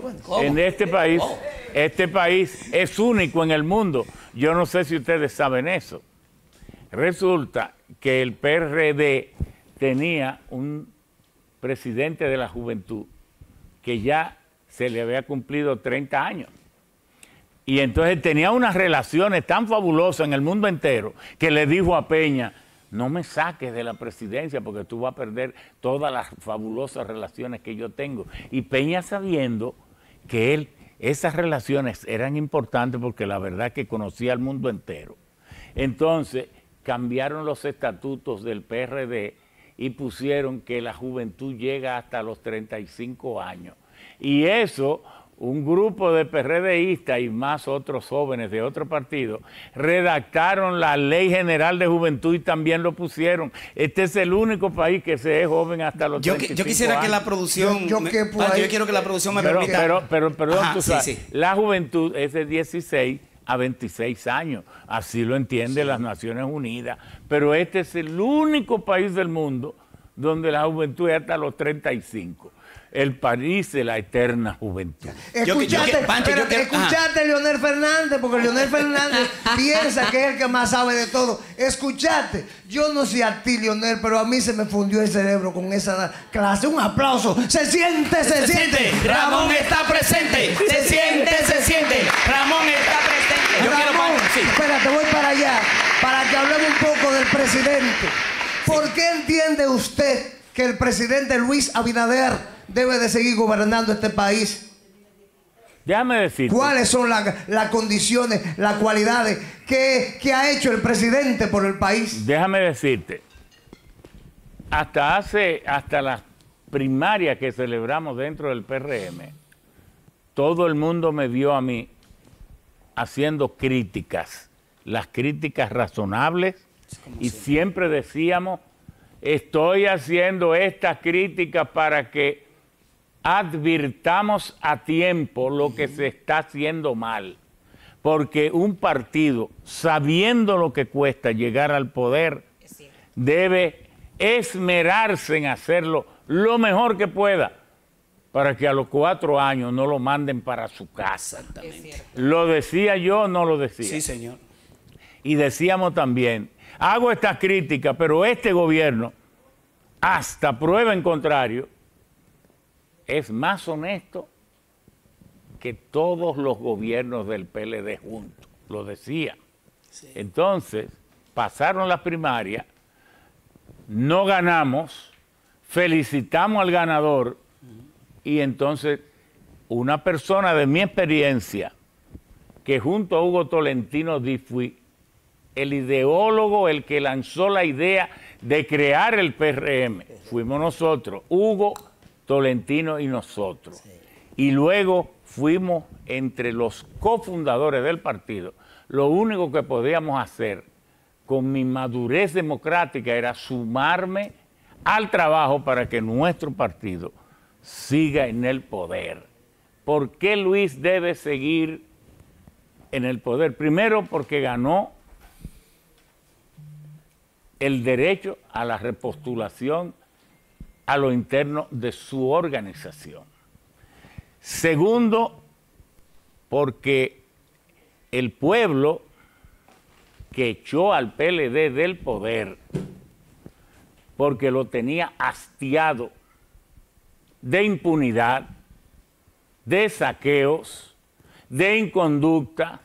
este país es único en el mundo. Yo no sé si ustedes saben eso. Resulta que el PRD tenía un presidente de la juventud que ya se le había cumplido 30 años. Y entonces tenía unas relaciones tan fabulosas en el mundo entero que le dijo a Peña, no me saques de la presidencia porque tú vas a perder todas las fabulosas relaciones que yo tengo. Y Peña, sabiendo que esas relaciones eran importantes porque la verdad que conocía al mundo entero, entonces cambiaron los estatutos del PRD y pusieron que la juventud llega hasta los 35 años. Y eso, un grupo de PRDistas y más otros jóvenes de otro partido redactaron la Ley General de Juventud y también lo pusieron. Este es el único país que se es joven hasta los 35 yo quisiera años. Que la producción... Yo quiero que la producción me permita... Pero perdón, Ajá, tú sabes, sí. la juventud es de 16 a 26 años. Así lo entienden las Naciones Unidas. Pero este es el único país del mundo donde la juventud es hasta los 35. El país de la eterna juventud. Escuchate, Leonel Fernández, porque Leonel Fernández piensa que es el que más sabe de todo. Escuchate. Yo no sé a ti, Leonel, pero a mí se me fundió el cerebro con esa clase. Un aplauso. Se siente. Ramón está presente. Se siente. Ramón está presente. Espérate, voy para allá, para que hablemos un poco del presidente. ¿Por qué entiende usted que el presidente Luis Abinader debe de seguir gobernando este país? Déjame decirte. ¿Cuáles son las condiciones, las cualidades que ha hecho el presidente por el país? Déjame decirte. Hasta las primarias que celebramos dentro del PRM, todo el mundo me vio a mí haciendo críticas, las críticas razonables, y siempre decíamos, estoy haciendo estas críticas para que advirtamos a tiempo lo que se está haciendo mal, porque un partido, sabiendo lo que cuesta llegar al poder, debe esmerarse en hacerlo lo mejor que pueda, para que a los 4 años no lo manden para su casa. ¿Lo decía yo o no lo decía? Sí, señor. Y decíamos también, hago estas críticas, pero este gobierno, hasta prueba en contrario, es más honesto que todos los gobiernos del PLD juntos. Lo decía. Sí. Entonces, pasaron las primarias, no ganamos, felicitamos al ganador, y entonces una persona de mi experiencia, que junto a Hugo Tolentino fui el ideólogo, el que lanzó la idea de crear el PRM, fuimos nosotros, Hugo, Tolentino y nosotros. Sí. Y luego fuimos entre los cofundadores del partido. Lo único que podíamos hacer con mi madurez democrática era sumarme al trabajo para que nuestro partido siga en el poder. ¿Por qué Luis debe seguir en el poder? Primero, porque ganó el derecho a la repostulación a lo interno de su organización. Segundo, porque el pueblo que echó al PLD del poder, porque lo tenía hastiado de impunidad, de saqueos, de inconducta,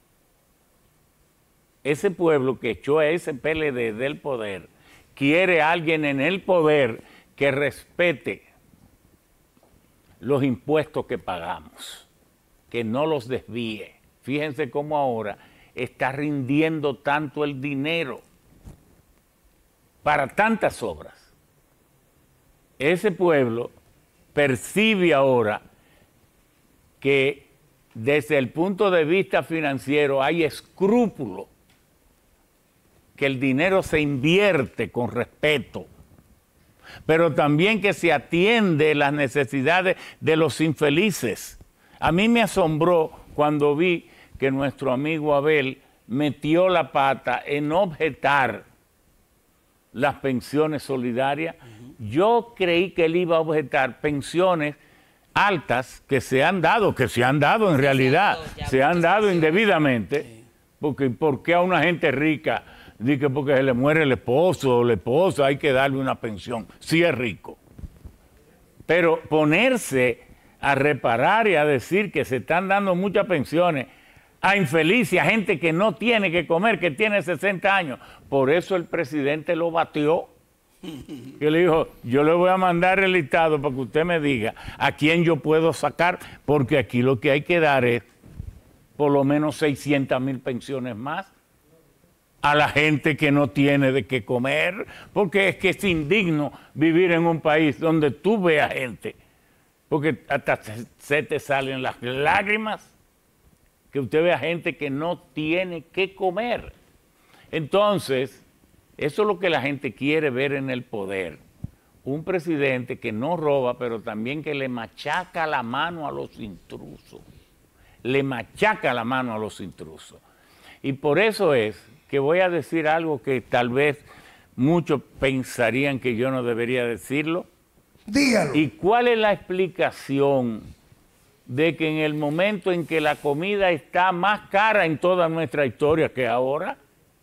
ese pueblo que echó a ese PLD del poder quiere a alguien en el poder que respete los impuestos que pagamos, que no los desvíe. Fíjense cómo ahora está rindiendo tanto el dinero para tantas obras. Ese pueblo percibe ahora que desde el punto de vista financiero hay escrúpulo, que el dinero se invierte con respeto, pero también que se atiende las necesidades de los infelices. A mí me asombró cuando vi que nuestro amigo Abel metió la pata en objetar las pensiones solidarias. Yo creí que él iba a objetar pensiones altas que se han dado en realidad, se han dado indebidamente, porque ¿por qué a una gente rica dice que porque se le muere el esposo o la esposa hay que darle una pensión? Sí es rico. Pero ponerse a reparar y a decir que se están dando muchas pensiones a infelices, a gente que no tiene que comer, que tiene 60 años. Por eso el presidente lo batió. Que le dijo, yo le voy a mandar el listado para que usted me diga a quién yo puedo sacar, porque aquí lo que hay que dar es por lo menos 600,000 pensiones más a la gente que no tiene de qué comer, porque es que es indigno vivir en un país donde tú veas gente, porque hasta se te salen las lágrimas, que usted vea gente que no tiene qué comer. Entonces, eso es lo que la gente quiere ver en el poder. Un presidente que no roba, pero también que le machaca la mano a los intrusos. Le machaca la mano a los intrusos. Y por eso es que voy a decir algo que tal vez muchos pensarían que yo no debería decirlo. Dígalo. ¿Y cuál es la explicación de que en el momento en que la comida está más cara en toda nuestra historia que ahora?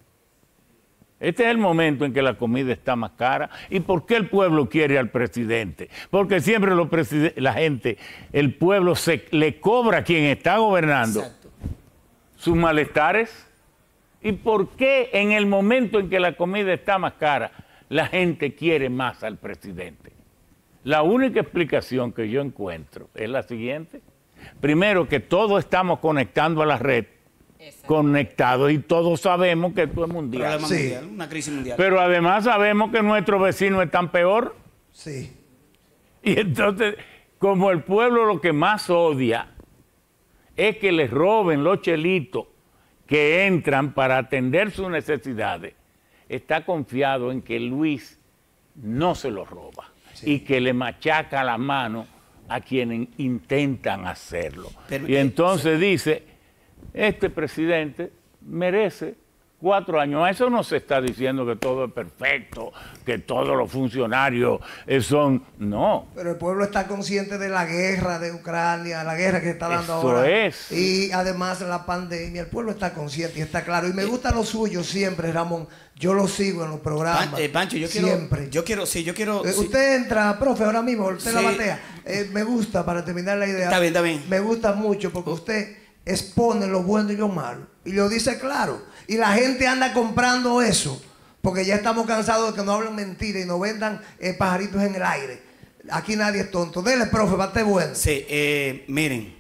Este es el momento en que la comida está más cara. ¿Y por qué el pueblo quiere al presidente? Porque siempre la gente, el pueblo le cobra a quien está gobernando sus malestares. ¿Y por qué en el momento en que la comida está más cara, la gente quiere más al presidente? La única explicación que yo encuentro es la siguiente. Primero, que todos estamos conectando a la red. Conectados, y todos sabemos que esto es mundial. Mundial, una crisis mundial. Pero además sabemos que nuestros vecinos están peor. Sí. Y entonces, como el pueblo lo que más odia es que les roben los chelitos que entran para atender sus necesidades, está confiado en que Luis no se los roba y que le machaca la mano a quienes intentan hacerlo. Y entonces dice, este presidente merece 4 años. A eso no se está diciendo que todo es perfecto, que todos los funcionarios son... No. Pero el pueblo está consciente de la guerra de Ucrania, la guerra que se está dando Eso ahora. es. Y además la pandemia. El pueblo está consciente y está claro. Y me gusta lo suyo siempre, Ramón. Yo lo sigo en los programas. Pancho, siempre. Yo quiero. Usted entra, profe, ahora mismo, usted la batea. Me gusta, para terminar la idea. Está bien. Me gusta mucho porque usted expone lo bueno y lo malo. Y lo dice claro. Y la gente anda comprando eso. Porque ya estamos cansados de que nos hablen mentiras y nos vendan pajaritos en el aire. Aquí nadie es tonto. Dele, profe, bate bueno. Sí, miren.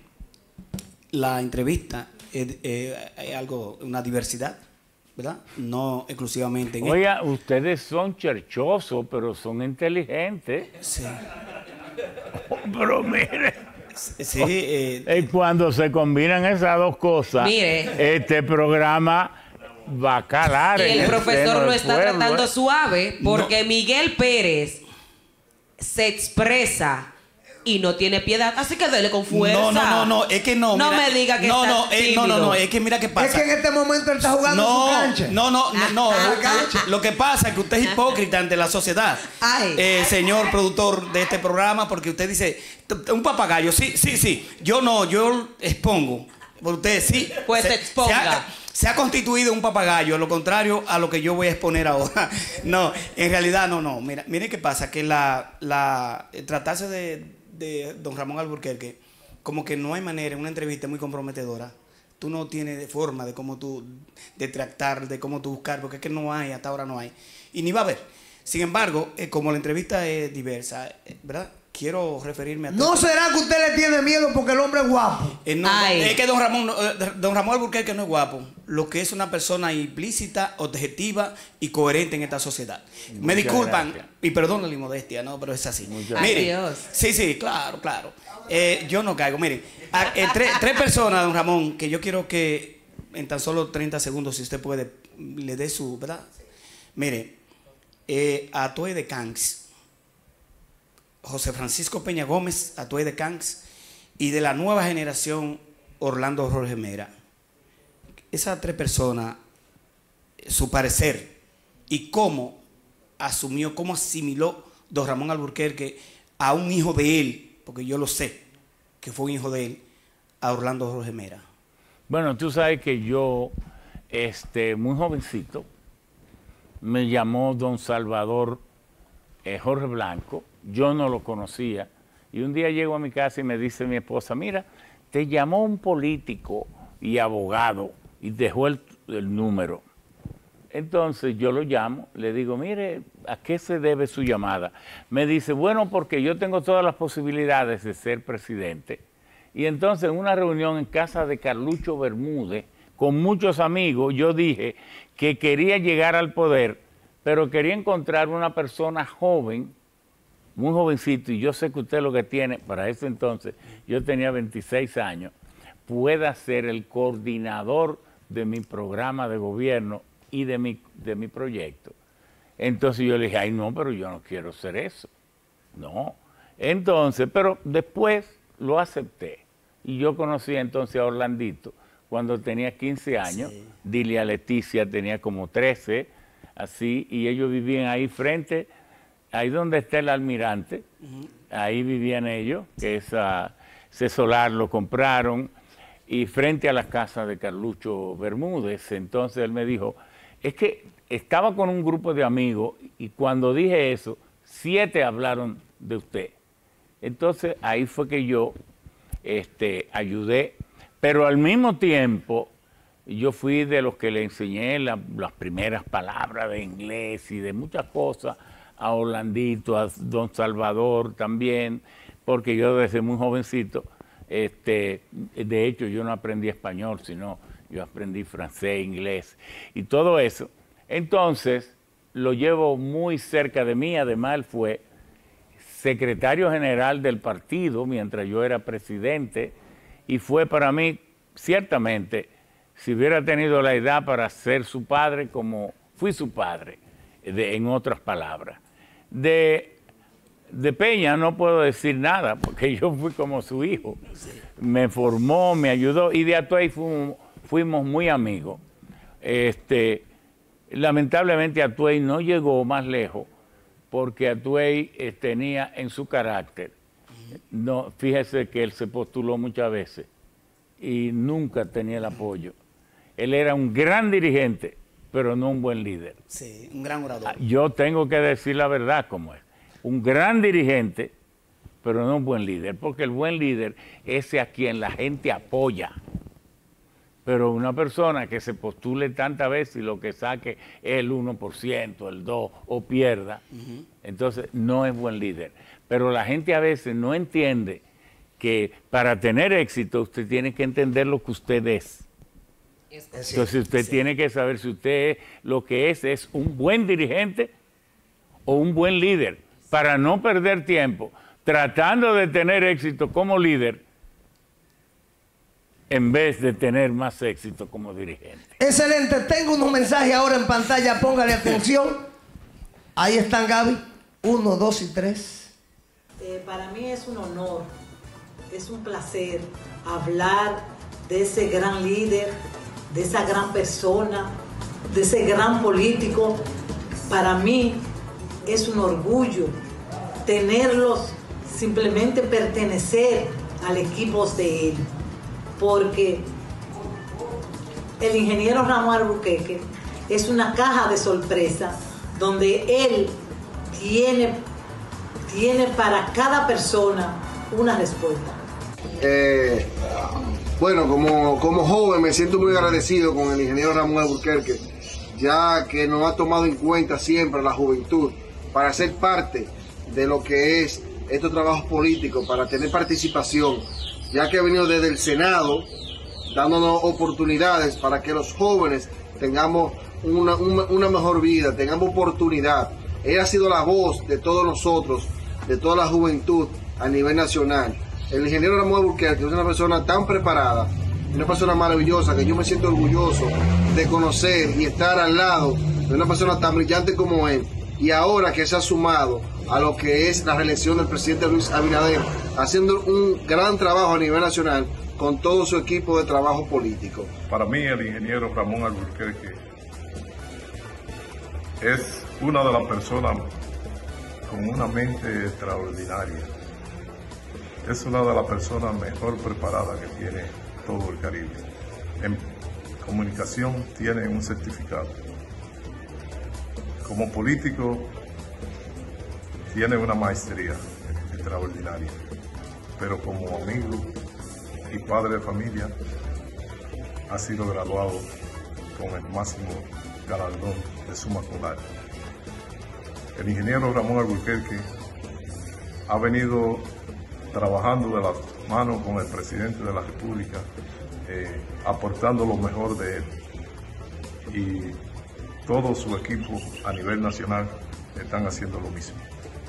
La entrevista es algo, una diversidad, ¿verdad? No exclusivamente en Oiga, ustedes son cherchosos, pero son inteligentes. Sí. Pero mire. Sí, cuando se combinan esas dos cosas, mire, este programa va a calar. Y el profesor lo está pueblo, tratando suave porque Miguel Pérez se expresa y no tiene piedad, así que dele con fuerza. No, es que no. No mira, me diga que no, tímido. Es que mira qué pasa. Es que en este momento él está jugando en su cancha. No. Lo que pasa es que usted es hipócrita ante la sociedad. Señor productor de este programa, porque usted dice, un papagayo, sí. Yo expongo. Usted sí. Pues se exponga. Se ha constituido un papagayo, a lo contrario a lo que yo voy a exponer ahora. No, en realidad no. Mire qué pasa, que tratarse de don Ramón Alburquerque, como que no hay manera, una entrevista muy comprometedora. Tú no tienes forma de cómo tú, de tratar, de cómo tú buscar, porque es que no hay, hasta ahora no hay. Y ni va a haber. Sin embargo, como la entrevista es diversa, ¿verdad? Quiero referirme a... ¿No será que usted le tiene miedo porque el hombre es guapo? Es que don Ramón Alburquerque no es guapo. Lo que es una persona implícita, objetiva y coherente en esta sociedad. Me disculpan, y perdón la modestia, ¿no? Pero es así. Miren, sí, claro. Yo no caigo. Miren, tres personas, don Ramón, que yo quiero que en tan solo 30 segundos, si usted puede, le dé su... ¿verdad? Mire, Atoe de Canks, José Francisco Peña Gómez, Atoe de Canks, y de la nueva generación, Orlando Jorge Mera. Esas 3 personas, su parecer y cómo asimiló don Ramón Alburquerque a un hijo de él, porque yo lo sé, que fue un hijo de él, a Orlando Jorge Mera. Bueno, tú sabes que yo, muy jovencito, me llamó don Salvador Jorge Blanco. Yo no lo conocía Y un día llego a mi casa y me dice mi esposa, mira, te llamó un político y abogado y dejó el número. Entonces yo lo llamo, le digo, mire, ¿a qué se debe su llamada? Me dice, bueno, porque yo tengo todas las posibilidades de ser presidente. Y entonces en una reunión en casa de Carlucho Bermúdez, con muchos amigos, yo dije que quería llegar al poder, pero quería encontrar una persona joven, muy jovencito, y yo sé que usted lo que tiene, para ese entonces, yo tenía 26 años, pueda ser el coordinador de mi programa de gobierno y de mi proyecto. Entonces yo le dije, ay no, pero yo no quiero ser eso. No. Entonces, pero después lo acepté. Y yo conocí entonces a Orlandito cuando tenía 15 años, sí. Dilia Leticia tenía como 13, así, y ellos vivían ahí frente, ahí donde está el Almirante, ahí vivían ellos, que ese solar lo compraron, y frente a la casa de Carlucho Bermúdez. Entonces él me dijo, es que estaba con un grupo de amigos y cuando dije eso, 7 hablaron de usted. Entonces ahí fue que yo ayudé, pero al mismo tiempo yo fui de los que le enseñé las primeras palabras de inglés y de muchas cosas a Orlandito, a don Salvador también, porque yo desde muy jovencito, de hecho yo no aprendí español, sino yo aprendí francés, inglés y todo eso. Entonces lo llevo muy cerca de mí. Además él fue secretario general del partido mientras yo era presidente y fue para mí, ciertamente, si hubiera tenido la edad para ser su padre, como fui su padre, en otras palabras. De Peña no puedo decir nada, porque yo fui como su hijo. Me formó, me ayudó, y de Atuey fuimos muy amigos. Lamentablemente Atuey no llegó más lejos, porque Atuey tenía en su carácter, no, fíjese que él se postuló muchas veces y nunca tenía el apoyo. Él era un gran dirigente, pero no un buen líder. Sí, un gran orador. Yo tengo que decir la verdad como es. Un gran dirigente, pero no un buen líder, porque el buen líder es ese a quien la gente apoya. Pero una persona que se postule tantas veces y lo que saque es el 1%, el 2% o pierda, entonces no es buen líder. Pero la gente a veces no entiende que para tener éxito usted tiene que entender lo que usted es. Entonces usted tiene que saber si usted lo que es un buen dirigente o un buen líder, para no perder tiempo tratando de tener éxito como líder en vez de tener más éxito como dirigente. Excelente, tengo unos mensajes ahora en pantalla, póngale atención. Ahí están, Gaby, 1, 2 y 3. Para mí es un honor, es un placer hablar de ese gran líder, de esa gran persona, de ese gran político. Para mí es un orgullo tenerlos, simplemente pertenecer al equipo de él, porque el ingeniero Ramón Alburquerque es una caja de sorpresa donde él tiene para cada persona una respuesta. Bueno, como joven me siento muy agradecido con el ingeniero Ramón Alburquerque, ya que nos ha tomado en cuenta siempre la juventud para ser parte de lo que es estos trabajos políticos, para tener participación, ya que ha venido desde el Senado dándonos oportunidades para que los jóvenes tengamos una mejor vida, tengamos oportunidad. Él ha sido la voz de todos nosotros, de toda la juventud a nivel nacional. El ingeniero Ramón Alburquerque es una persona tan preparada, una persona maravillosa, que yo me siento orgulloso de conocer y estar al lado de una persona tan brillante como él. Y ahora que se ha sumado a lo que es la reelección del presidente Luis Abinader, haciendo un gran trabajo a nivel nacional con todo su equipo de trabajo político. Para mí el ingeniero Ramón Alburquerque es una de las personas con una mente extraordinaria. Es una de las personas mejor preparadas que tiene todo el Caribe. En comunicación tiene un certificado. Como político tiene una maestría. extraordinaria. Pero como amigo y padre de familia, ha sido graduado con el máximo galardón de summa cum laude. El ingeniero Ramón Alburquerque ha venido trabajando de la mano con el presidente de la República, aportando lo mejor de él. Y todo su equipo a nivel nacional están haciendo lo mismo.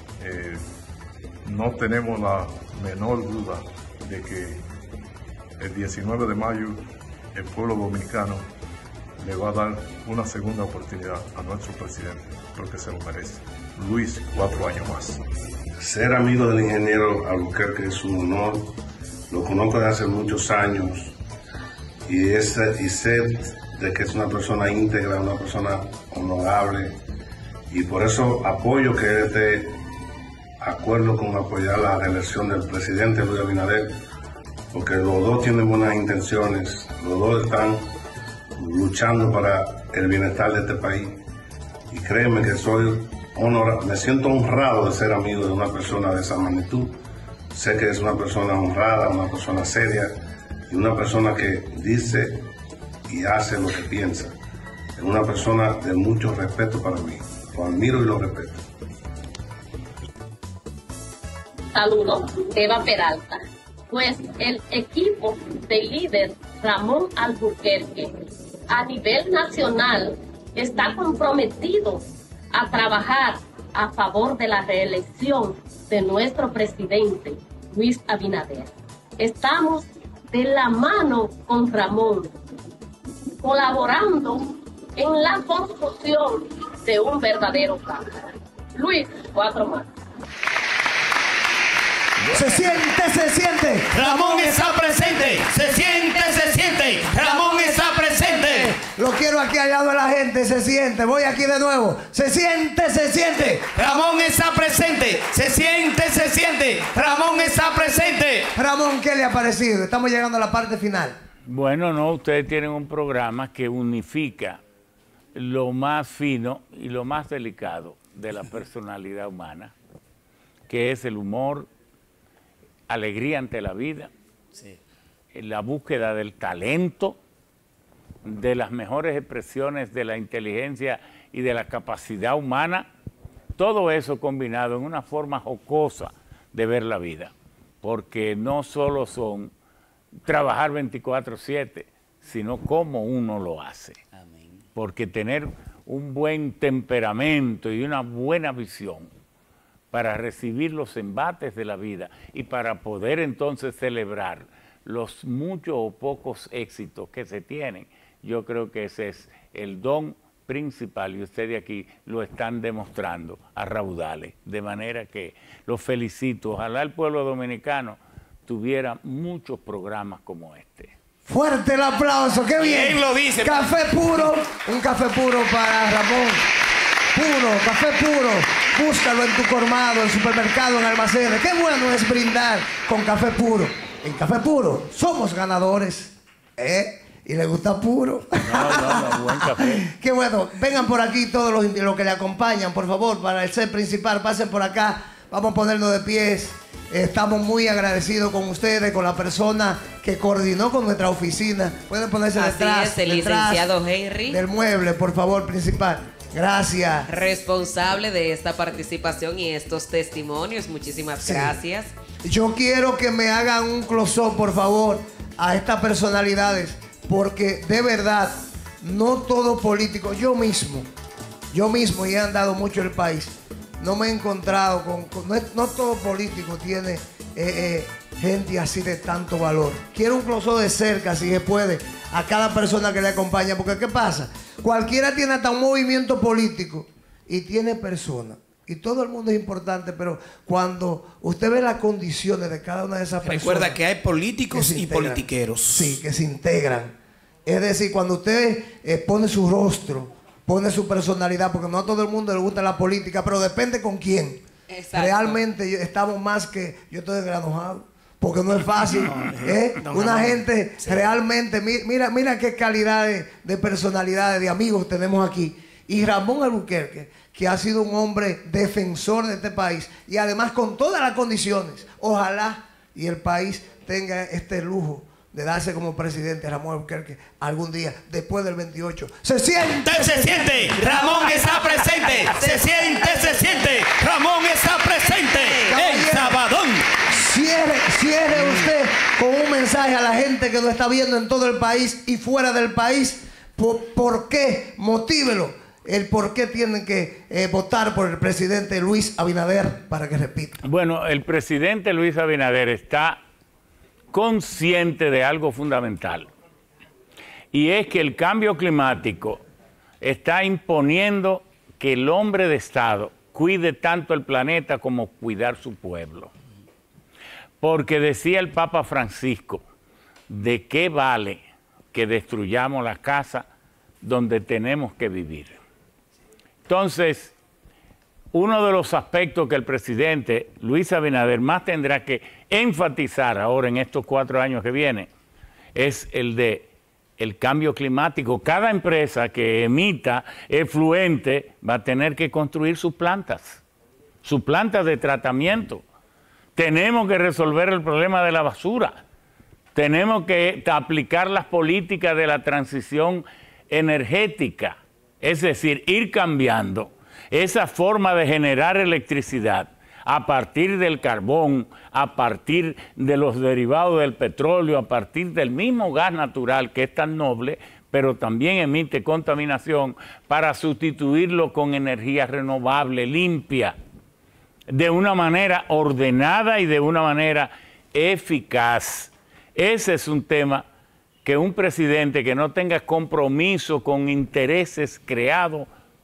No tenemos la menor duda de que el 19 de mayo el pueblo dominicano le va a dar una segunda oportunidad a nuestro presidente, porque se lo merece. Luis, 4 años más. Ser amigo del ingeniero Alburquerque es un honor. Lo conozco desde hace muchos años y sé de que es una persona íntegra, una persona honorable, y por eso apoyo que él esté acuerdo con apoyar la reelección del presidente Luis Abinader, porque los dos tienen buenas intenciones, los dos están luchando para el bienestar de este país, y créeme que me siento honrado de ser amigo de una persona de esa magnitud. Sé que es una persona honrada, una persona seria y una persona que dice y hace lo que piensa. Es una persona de mucho respeto para mí. Lo admiro y lo respeto. Saludos, Eva Peralta. Pues el equipo del líder Ramón Alburquerque a nivel nacional está comprometido a trabajar a favor de la reelección de nuestro presidente Luis Abinader. Estamos de la mano con Ramón, colaborando en la construcción de un verdadero cambio. Luis, 4 más. Se siente. Ramón está presente. Se siente. Ramón está presente. Lo quiero aquí al lado de la gente. Se siente. Voy aquí de nuevo. Se siente. Ramón está presente. Se siente. Ramón está presente. Ramón, ¿qué le ha parecido? Estamos llegando a la parte final. Bueno, no, ustedes tienen un programa que unifica lo más fino y lo más delicado de la personalidad humana, que es el humor, alegría ante la vida, la búsqueda del talento, de las mejores expresiones de la inteligencia y de la capacidad humana, todo eso combinado en una forma jocosa de ver la vida, porque no solo son trabajar 24/7, sino cómo uno lo hace. Porque tener un buen temperamento y una buena visión para recibir los embates de la vida y para poder entonces celebrar los muchos o pocos éxitos que se tienen, yo creo que ese es el don principal y ustedes aquí lo están demostrando a raudales, de manera que los felicito. Ojalá el pueblo dominicano tuviera muchos programas como este. Fuerte el aplauso, qué bien. ¿Quién lo dice? Café puro, un café puro para Ramón. Puro, café puro. Búscalo en tu colmado, en supermercado, en almacenes. Qué bueno es brindar con café puro. En café puro somos ganadores. ¿Y le gusta puro? No, buen café. Qué bueno. Vengan por aquí todos los que le acompañan, por favor, para el set principal. Pasen por acá. Vamos a ponernos de pies. Estamos muy agradecidos con ustedes, con la persona que coordinó con nuestra oficina. Pueden ponerse detrás, el licenciado Henry, del mueble, por favor, principal. Gracias. Responsable de esta participación y estos testimonios. Muchísimas gracias. Yo quiero que me hagan un close-up, por favor, a estas personalidades, porque de verdad, no todo político, yo mismo, y he andado mucho el país, no me he encontrado no todo político tiene gente así de tanto valor. Quiero un close-up de cerca, si se puede, a cada persona que le acompaña, porque ¿qué pasa? Cualquiera tiene hasta un movimiento político y tiene personas. Y todo el mundo es importante, pero cuando usted ve las condiciones de cada una de esas personas... Recuerda que hay políticos y politiqueros. Sí, que se integran. Es decir, cuando usted pone su rostro, pone su personalidad, porque no a todo el mundo le gusta la política, pero depende con quién. Exacto. Realmente estamos más que... Yo estoy enojado, porque no es fácil. Una gente realmente... Mira qué calidad de personalidades, de amigos tenemos aquí. Y Ramón Alburquerque, que ha sido un hombre defensor de este país y además con todas las condiciones. Ojalá y el país tenga este lujo de darse como presidente Ramón Alburquerque algún día después del 28. ¡Se siente! ¡Se siente! ¡Ramón está presente! ¡Se siente! ¡Ramón está presente! ¡En Sabadón! Cierre usted con un mensaje a la gente que nos está viendo en todo el país y fuera del país. ¿Por qué? Motívelo. El por qué tienen que votar por el presidente Luis Abinader para que repita. Bueno, el presidente Luis Abinader está consciente de algo fundamental, y es que el cambio climático está imponiendo que el hombre de Estado cuide tanto el planeta como cuidar su pueblo. Porque decía el Papa Francisco, ¿de qué vale que destruyamos la casa donde tenemos que vivir? Entonces, uno de los aspectos que el presidente Luis Abinader más tendrá que enfatizar ahora en estos 4 años que vienen es el de el cambio climático. Cada empresa que emita efluente va a tener que construir sus plantas de tratamiento. Tenemos que resolver el problema de la basura. Tenemos que aplicar las políticas de la transición energética, es decir, ir cambiando esa forma de generar electricidad a partir del carbón, a partir de los derivados del petróleo, a partir del mismo gas natural que es tan noble, pero también emite contaminación, para sustituirlo con energía renovable, limpia, de una manera ordenada y de una manera eficaz. Ese es un tema que un presidente que no tenga compromiso con intereses creados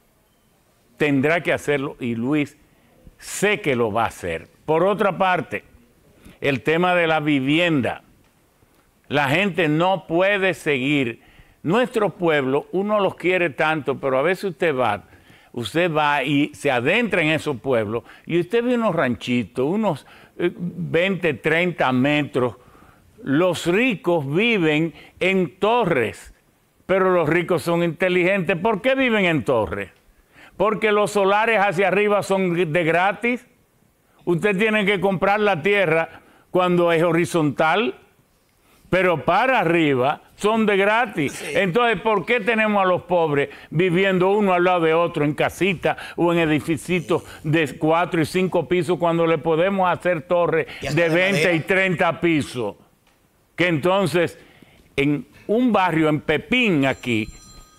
tendrá que hacerlo, y Luis sé que lo va a hacer. Por otra parte, el tema de la vivienda. La gente no puede seguir. Nuestro pueblo, uno los quiere tanto, pero a veces usted va y se adentra en esos pueblos y usted ve unos ranchitos, unos 20, 30 metros. Los ricos viven en torres, pero los ricos son inteligentes. ¿Por qué viven en torres? Porque los solares hacia arriba son de gratis. Usted tiene que comprar la tierra cuando es horizontal, pero para arriba son de gratis. Sí. Entonces, ¿por qué tenemos a los pobres viviendo uno al lado de otro en casitas o en edificios de 4 y 5 pisos cuando le podemos hacer torres de 20 y 30 pisos? Que entonces, en un barrio, en Pepín aquí,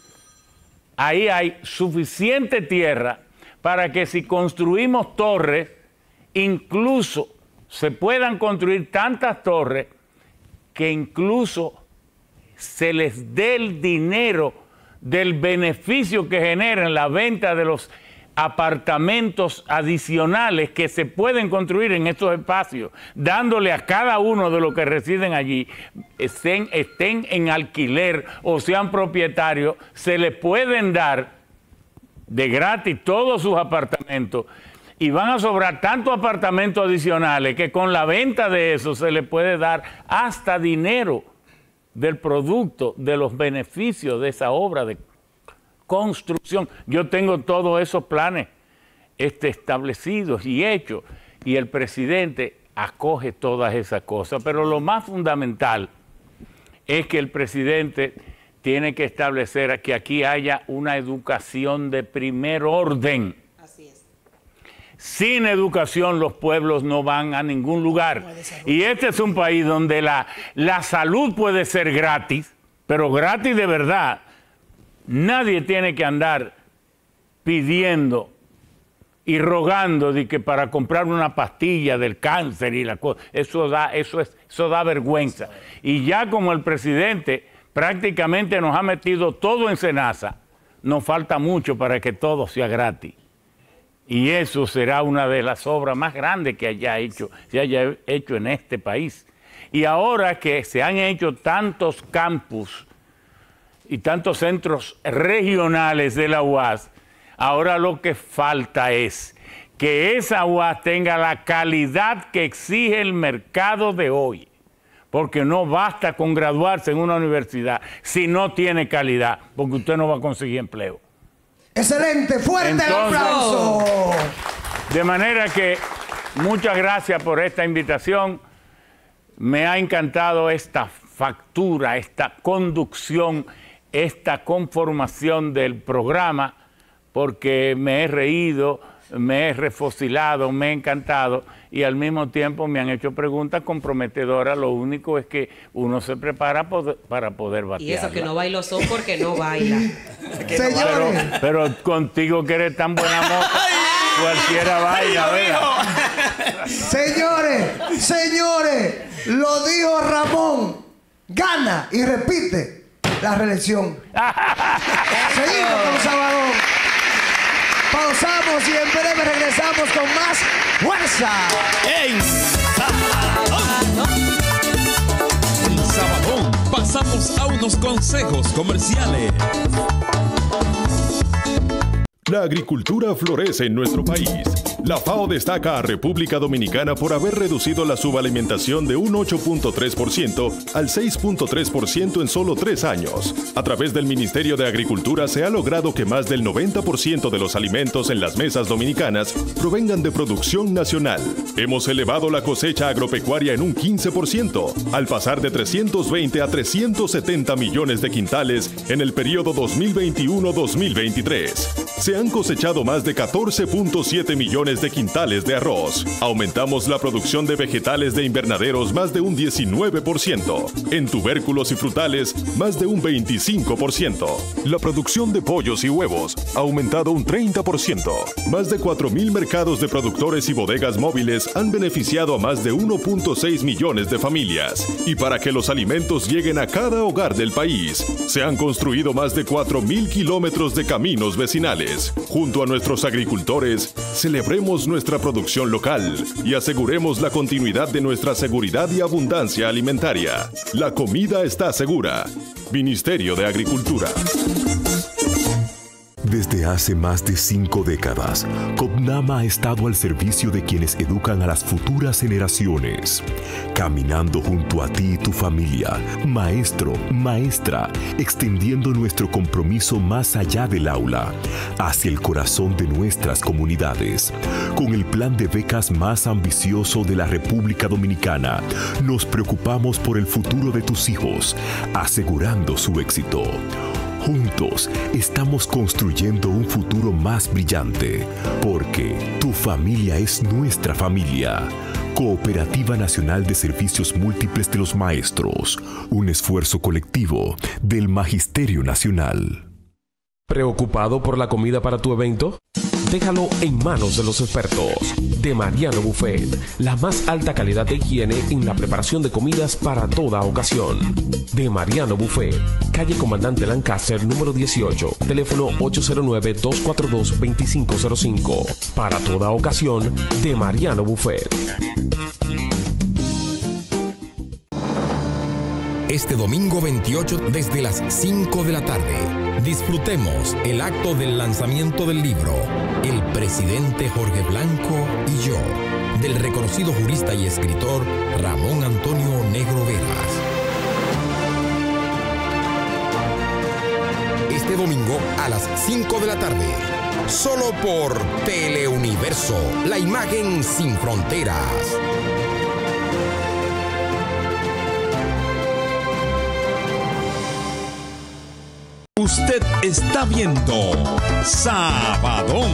ahí hay suficiente tierra para que si construimos torres, incluso se puedan construir tantas torres que incluso se les dé el dinero del beneficio que genera en la venta de los apartamentos adicionales que se pueden construir en estos espacios, dándole a cada uno de los que residen allí, estén en alquiler o sean propietarios, se les pueden dar de gratis todos sus apartamentos, y van a sobrar tantos apartamentos adicionales que con la venta de eso se les puede dar hasta dinero del producto, de los beneficios de esa obra de construcción. Yo tengo todos esos planes establecidos y hechos, y el presidente acoge todas esas cosas. Pero lo más fundamental es que el presidente tiene que establecer que aquí haya una educación de primer orden. Así es. Sin educación los pueblos no van a ningún lugar. Y este es un país donde la salud puede ser gratis, pero gratis de verdad. Nadie tiene que andar pidiendo y rogando de que para comprar una pastilla del cáncer y la cosa. Eso da vergüenza. Y ya como el presidente prácticamente nos ha metido todo en cenaza, nos falta mucho para que todo sea gratis. Y eso será una de las obras más grandes que se haya hecho en este país. Y ahora que se han hecho tantos campus y tantos centros regionales de la UAS, ahora lo que falta es que esa UAS tenga la calidad que exige el mercado de hoy. Porque no basta con graduarse en una universidad si no tiene calidad, porque usted no va a conseguir empleo. Excelente, fuerte el aplauso. De manera que muchas gracias por esta invitación. Me ha encantado esta factura, esta conducción, esta conformación del programa, porque me he reído, me he refocilado, me he encantado y al mismo tiempo me han hecho preguntas comprometedoras. Lo único es que uno se prepara para poder batear. Y eso que no bailo son porque no baila. Pero contigo que eres tan buena moza, cualquiera baila, ¿verdad? Señores, lo dijo Ramón, gana y repite la reelección. Seguimos con Sabadón. Pausamos y en breve regresamos con más fuerza. En Sabadón pasamos a unos consejos comerciales. La agricultura florece en nuestro país. La FAO destaca a República Dominicana por haber reducido la subalimentación de un 8.3% al 6.3% en solo 3 años. A través del Ministerio de Agricultura se ha logrado que más del 90% de los alimentos en las mesas dominicanas provengan de producción nacional. Hemos elevado la cosecha agropecuaria en un 15%, al pasar de 320 a 370 millones de quintales en el periodo 2021-2023. Se han cosechado más de 14.7 millones de quintales de arroz. Aumentamos la producción de vegetales de invernaderos más de un 19%. En tubérculos y frutales, más de un 25%. La producción de pollos y huevos ha aumentado un 30%. Más de 4.000 mercados de productores y bodegas móviles han beneficiado a más de 1.6 millones de familias. Y para que los alimentos lleguen a cada hogar del país, se han construido más de 4.000 kilómetros de caminos vecinales. Junto a nuestros agricultores, celebremos nuestra producción local y aseguremos la continuidad de nuestra seguridad y abundancia alimentaria. La comida está segura. Ministerio de Agricultura. Desde hace más de 5 décadas, COPNAMA ha estado al servicio de quienes educan a las futuras generaciones. Caminando junto a ti y tu familia, maestro, maestra, extendiendo nuestro compromiso más allá del aula, hacia el corazón de nuestras comunidades. Con el plan de becas más ambicioso de la República Dominicana, nos preocupamos por el futuro de tus hijos, asegurando su éxito. Juntos estamos construyendo un futuro más brillante, porque tu familia es nuestra familia. Cooperativa Nacional de Servicios Múltiples de los Maestros, un esfuerzo colectivo del Magisterio Nacional. ¿Preocupado por la comida para tu evento? Déjalo en manos de los expertos de Mariano Buffet, la más alta calidad de higiene en la preparación de comidas para toda ocasión. De Mariano Buffet, calle Comandante Lancaster, número 18, teléfono 809-242-2505. Para toda ocasión, de Mariano Buffet. Este domingo 28 desde las 5 de la tarde. Disfrutemos el acto del lanzamiento del libro El presidente Jorge Blanco y yo, del reconocido jurista y escritor Ramón Antonio Negro Veras. Este domingo a las 5 de la tarde, solo por Teleuniverso, la imagen sin fronteras. Usted está viendo Sabadón.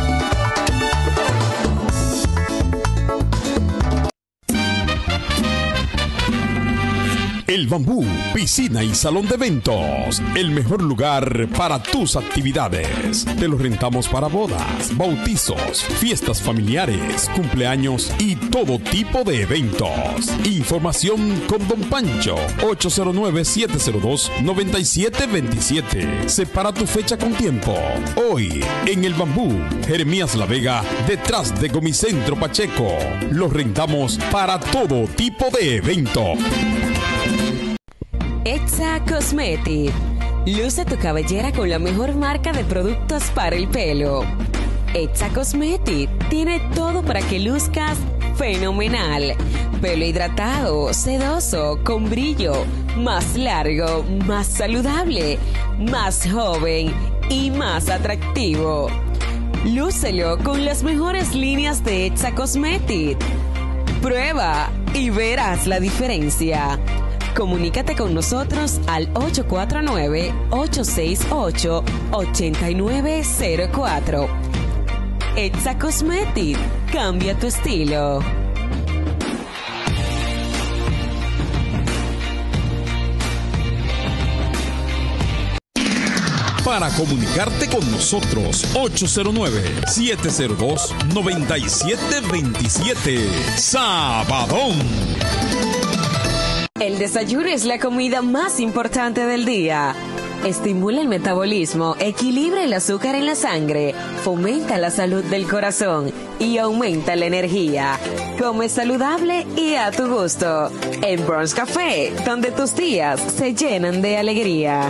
El Bambú, piscina y salón de eventos. El mejor lugar para tus actividades. Te lo rentamos para bodas, bautizos, fiestas familiares, cumpleaños y todo tipo de eventos. Información con Don Pancho, 809-702-9727. Separa tu fecha con tiempo. Hoy, en El Bambú, Jeremías La Vega, detrás de Gomicentro Pacheco. Lo rentamos para todo tipo de evento. Etza Cosmetic. Luce tu cabellera con la mejor marca de productos para el pelo. Etza Cosmetic tiene todo para que luzcas fenomenal. Pelo hidratado, sedoso, con brillo, más largo, más saludable, más joven y más atractivo. Lúcelo con las mejores líneas de Exa Cosmetic. Prueba y verás la diferencia. Comunícate con nosotros al 849-868-8904. Exa Cosmetic, cambia tu estilo. Para comunicarte con nosotros, 809-702-9727. Sabadón. El desayuno es la comida más importante del día. Estimula el metabolismo, equilibra el azúcar en la sangre, fomenta la salud del corazón y aumenta la energía. Come saludable y a tu gusto. En Bronx Café, donde tus días se llenan de alegría.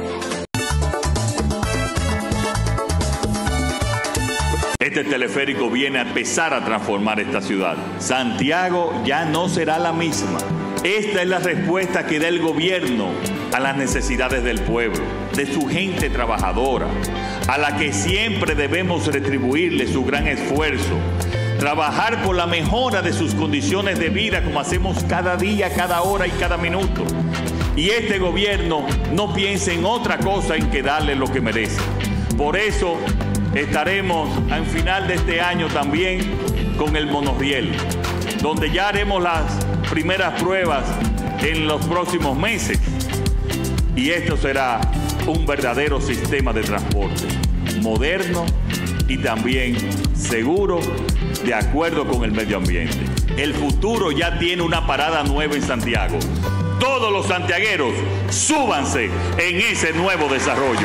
Este teleférico viene a empezar a transformar esta ciudad. Santiago ya no será la misma. Esta es la respuesta que da el gobierno a las necesidades del pueblo, de su gente trabajadora, a la que siempre debemos retribuirle su gran esfuerzo, trabajar por la mejora de sus condiciones de vida como hacemos cada día, cada hora y cada minuto. Y este gobierno no piensa en otra cosa en que darle lo que merece. Por eso estaremos al final de este año también con el monorriel, donde ya haremos las primeras pruebas en los próximos meses. Y esto será un verdadero sistema de transporte, moderno y también seguro, de acuerdo con el medio ambiente. El futuro ya tiene una parada nueva en Santiago. Todos los santiagueros, súbanse en ese nuevo desarrollo.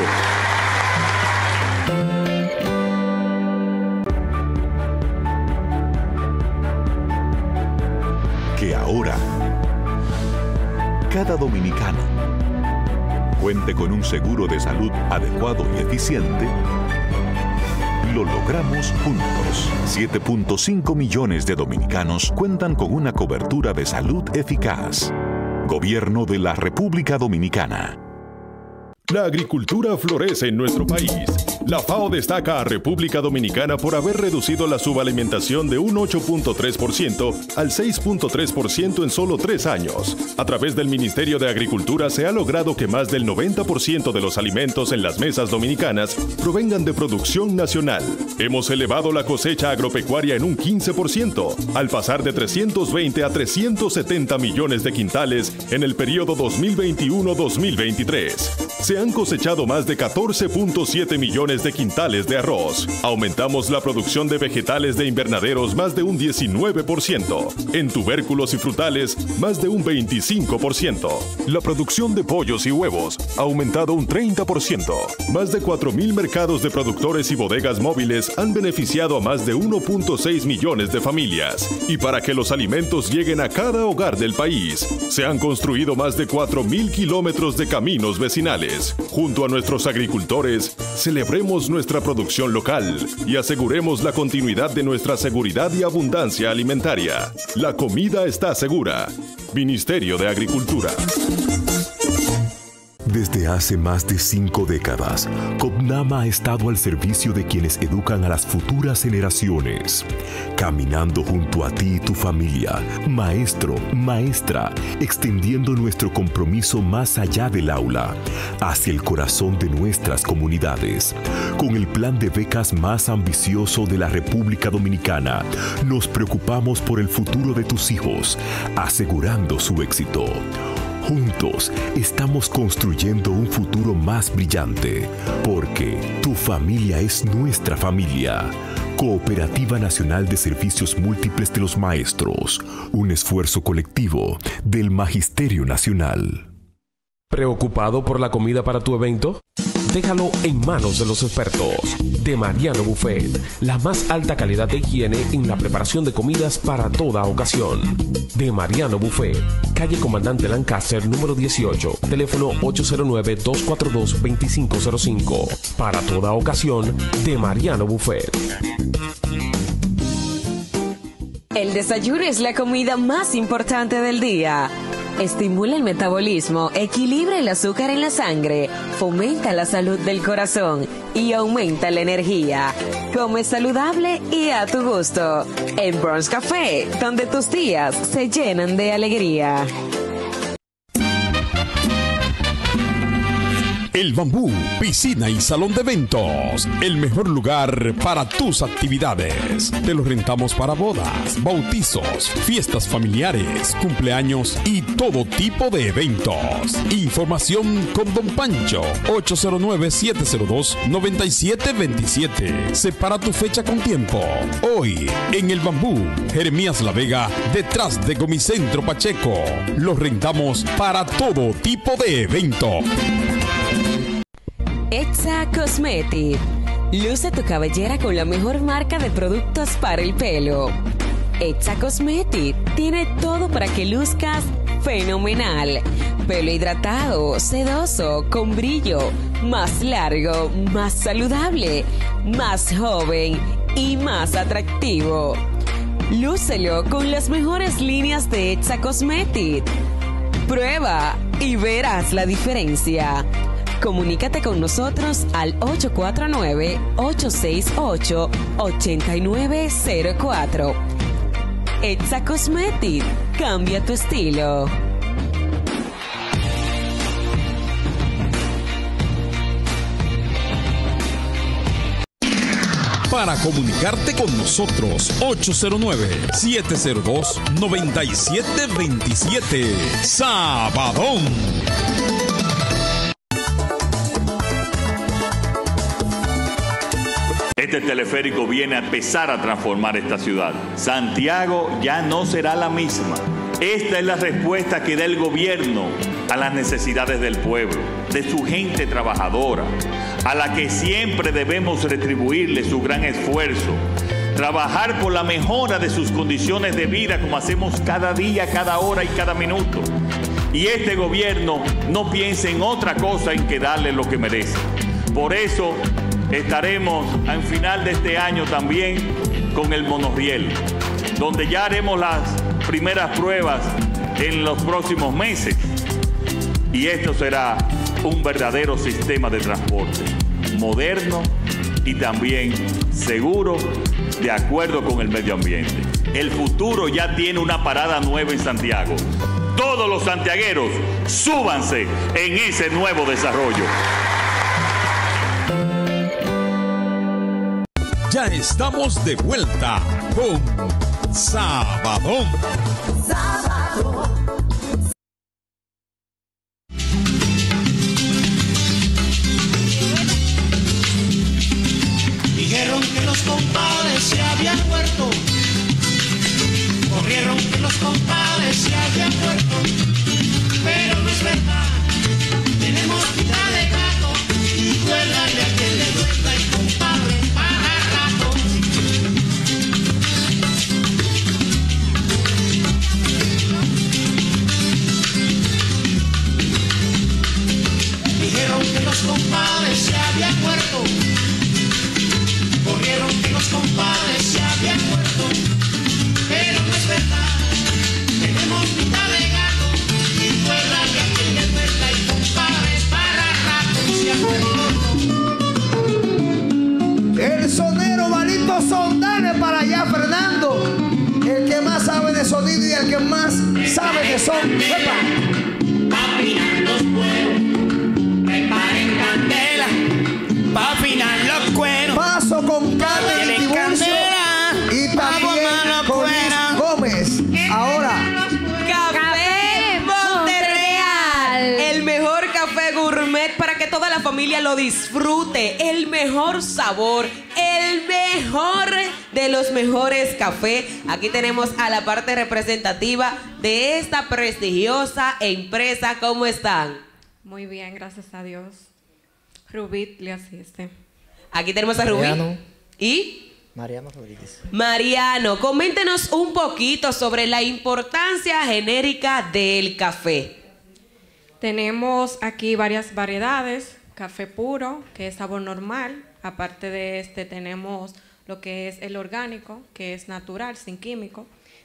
Que ahora cada dominicano cuente con un seguro de salud adecuado y eficiente, lo logramos juntos. 7.5 millones de dominicanos cuentan con una cobertura de salud eficaz. Gobierno de la República Dominicana. La agricultura florece en nuestro país. La FAO destaca a República Dominicana por haber reducido la subalimentación de un 8.3% al 6.3% en solo 3 años. A través del Ministerio de Agricultura se ha logrado que más del 90% de los alimentos en las mesas dominicanas provengan de producción nacional. Hemos elevado la cosecha agropecuaria en un 15%, al pasar de 320 a 370 millones de quintales en el periodo 2021-2023. Se han cosechado más de 14.7 millones de quintales de arroz. Aumentamos la producción de vegetales de invernaderos más de un 19%. En tubérculos y frutales, más de un 25%. La producción de pollos y huevos ha aumentado un 30%. Más de 4.000 mercados de productores y bodegas móviles han beneficiado a más de 1.6 millones de familias. Y para que los alimentos lleguen a cada hogar del país, se han construido más de 4.000 kilómetros de caminos vecinales. Junto a nuestros agricultores, celebremos nuestra producción local y aseguremos la continuidad de nuestra seguridad y abundancia alimentaria. La comida está segura. Ministerio de Agricultura. Desde hace más de 5 décadas, Copnama ha estado al servicio de quienes educan a las futuras generaciones. Caminando junto a ti y tu familia, maestro, maestra, extendiendo nuestro compromiso más allá del aula, hacia el corazón de nuestras comunidades. Con el plan de becas más ambicioso de la República Dominicana, nos preocupamos por el futuro de tus hijos, asegurando su éxito. Juntos estamos construyendo un futuro más brillante, porque tu familia es nuestra familia. Cooperativa Nacional de Servicios Múltiples de los Maestros, un esfuerzo colectivo del Magisterio Nacional. ¿Preocupado por la comida para tu evento? Déjalo en manos de los expertos de Mariano Buffet, la más alta calidad de higiene en la preparación de comidas para toda ocasión. De Mariano Buffet, calle Comandante Lancaster, número 18, teléfono 809-242-2505. Para toda ocasión, de Mariano Buffet. El desayuno es la comida más importante del día. estimula el metabolismo, equilibra el azúcar en la sangre, fomenta la salud del corazón y aumenta la energía. Come saludable y a tu gusto. En Bronx Café, donde tus días se llenan de alegría. El Bambú, piscina y salón de eventos. El mejor lugar para tus actividades. Te lo rentamos para bodas, bautizos, fiestas familiares, cumpleaños y todo tipo de eventos. Información con Don Pancho, 809-702-9727. Separa tu fecha con tiempo. Hoy, en El Bambú, Jeremías La Vega, detrás de Gomicentro Pacheco. Lo rentamos para todo tipo de evento. Exa Cosmetic. Luce tu cabellera con la mejor marca de productos para el pelo. Exa Cosmetic tiene todo para que luzcas fenomenal. Pelo hidratado, sedoso, con brillo, más largo, más saludable, más joven y más atractivo. Lúcelo con las mejores líneas de Exa Cosmetic. Prueba y verás la diferencia. Comunícate con nosotros al 849-868-8904. Exa Cosmetic, cambia tu estilo. Para comunicarte con nosotros, 809-702-9727. Sabadón. Este teleférico viene a empezar a transformar esta ciudad. Santiago ya no será la misma. Esta es la respuesta que da el gobierno a las necesidades del pueblo, de su gente trabajadora, a la que siempre debemos retribuirle su gran esfuerzo. Trabajar por la mejora de sus condiciones de vida como hacemos cada día, cada hora y cada minuto. Y este gobierno no piensa en otra cosa en que darle lo que merece. Por eso estaremos al final de este año también con el monorriel, donde ya haremos las primeras pruebas en los próximos meses. Y esto será un verdadero sistema de transporte, moderno y también seguro, de acuerdo con el medio ambiente. El futuro ya tiene una parada nueva en Santiago. Todos los santiagueros, súbanse en ese nuevo desarrollo. Ya estamos de vuelta con Sabadón. Dijeron que los compadres se habían muerto. Corrieron que los compadres se habían muerto. Pero no es verdad. Tenemos vida de gato. Y duélale a quien le duela y compadre para rato. Dijeron que los compadres se habían muerto. Corrieron que los compadres se habían muerto, pero no es verdad. Tenemos mitad de gato y duela que aquí le duela y compadres para rato se han muerto. El sonero Malito Sondane para allá, Fernando. El que más sabe de sonido y el que más sabe de son. ¡Epa! Pa' afinar los cueros, preparen candela. Pa' afinar los cueros. Paso con Carmen y Tiburcio y también con Luis Gómez. Ahora, Café Monterreal, el mejor café gourmet para que toda la familia lo disfrute. El mejor sabor, el mejor de los mejores cafés. Aquí tenemos a la parte representativa de esta prestigiosa empresa. ¿Cómo están? Muy bien, gracias a Dios. Rubí le asiste. Aquí tenemos a Rubí. Mariano. ¿Y? Mariano Rodríguez. Mariano, coméntenos un poquito sobre la importancia genérica del café. Tenemos aquí varias variedades. Café puro, que es sabor normal. Aparte de este tenemos lo que es el orgánico, que es natural, sin químico.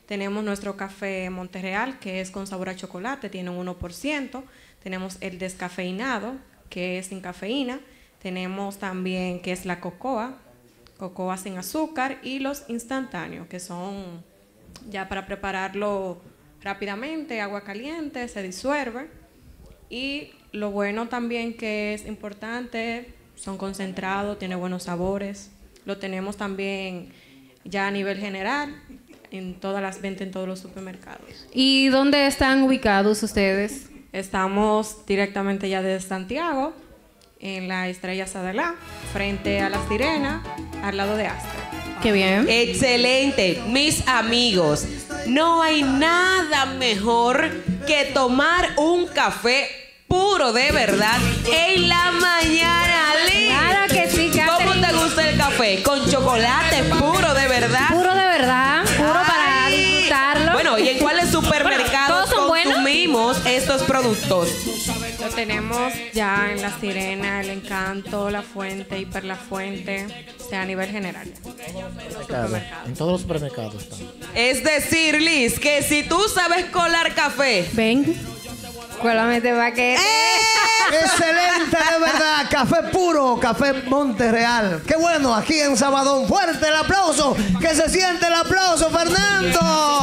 Tenemos nuestro café Monterreal, que es con sabor a chocolate, tiene un 1%. Tenemos el descafeinado, que es sin cafeína. Tenemos también que es la cocoa sin azúcar, y los instantáneos, que son ya para prepararlo rápidamente, agua caliente, se disuelve. Y lo bueno también que es importante, son concentrados, tiene buenos sabores. Lo tenemos también ya a nivel general, en todas las ventas en todos los supermercados. ¿Y dónde están ubicados ustedes? Estamos directamente ya desde Santiago, en la Estrella Sadalá, frente a La Sirena, al lado de Astra. Qué bien. Excelente. Mis amigos, no hay nada mejor que tomar un café puro de verdad en la mañana, Liz. Claro que sí, Catherine. ¿Cómo te gusta el café? ¿Con chocolate puro de verdad? Puro de verdad, puro para disfrutarlo. Bueno, ¿y en cuáles supermercados consumimos estos productos? Lo tenemos ya en La Sirena, El Encanto, La Fuente, Hiper La Fuente, o sea, a nivel general. En todos los supermercados están. Es decir, Liz, que si tú sabes colar café, ven, cuélame este paquete. Excelente, de verdad. Café puro, café Monterreal. Qué bueno, aquí en Sabadón. Fuerte el aplauso. Que se siente el aplauso, Fernando.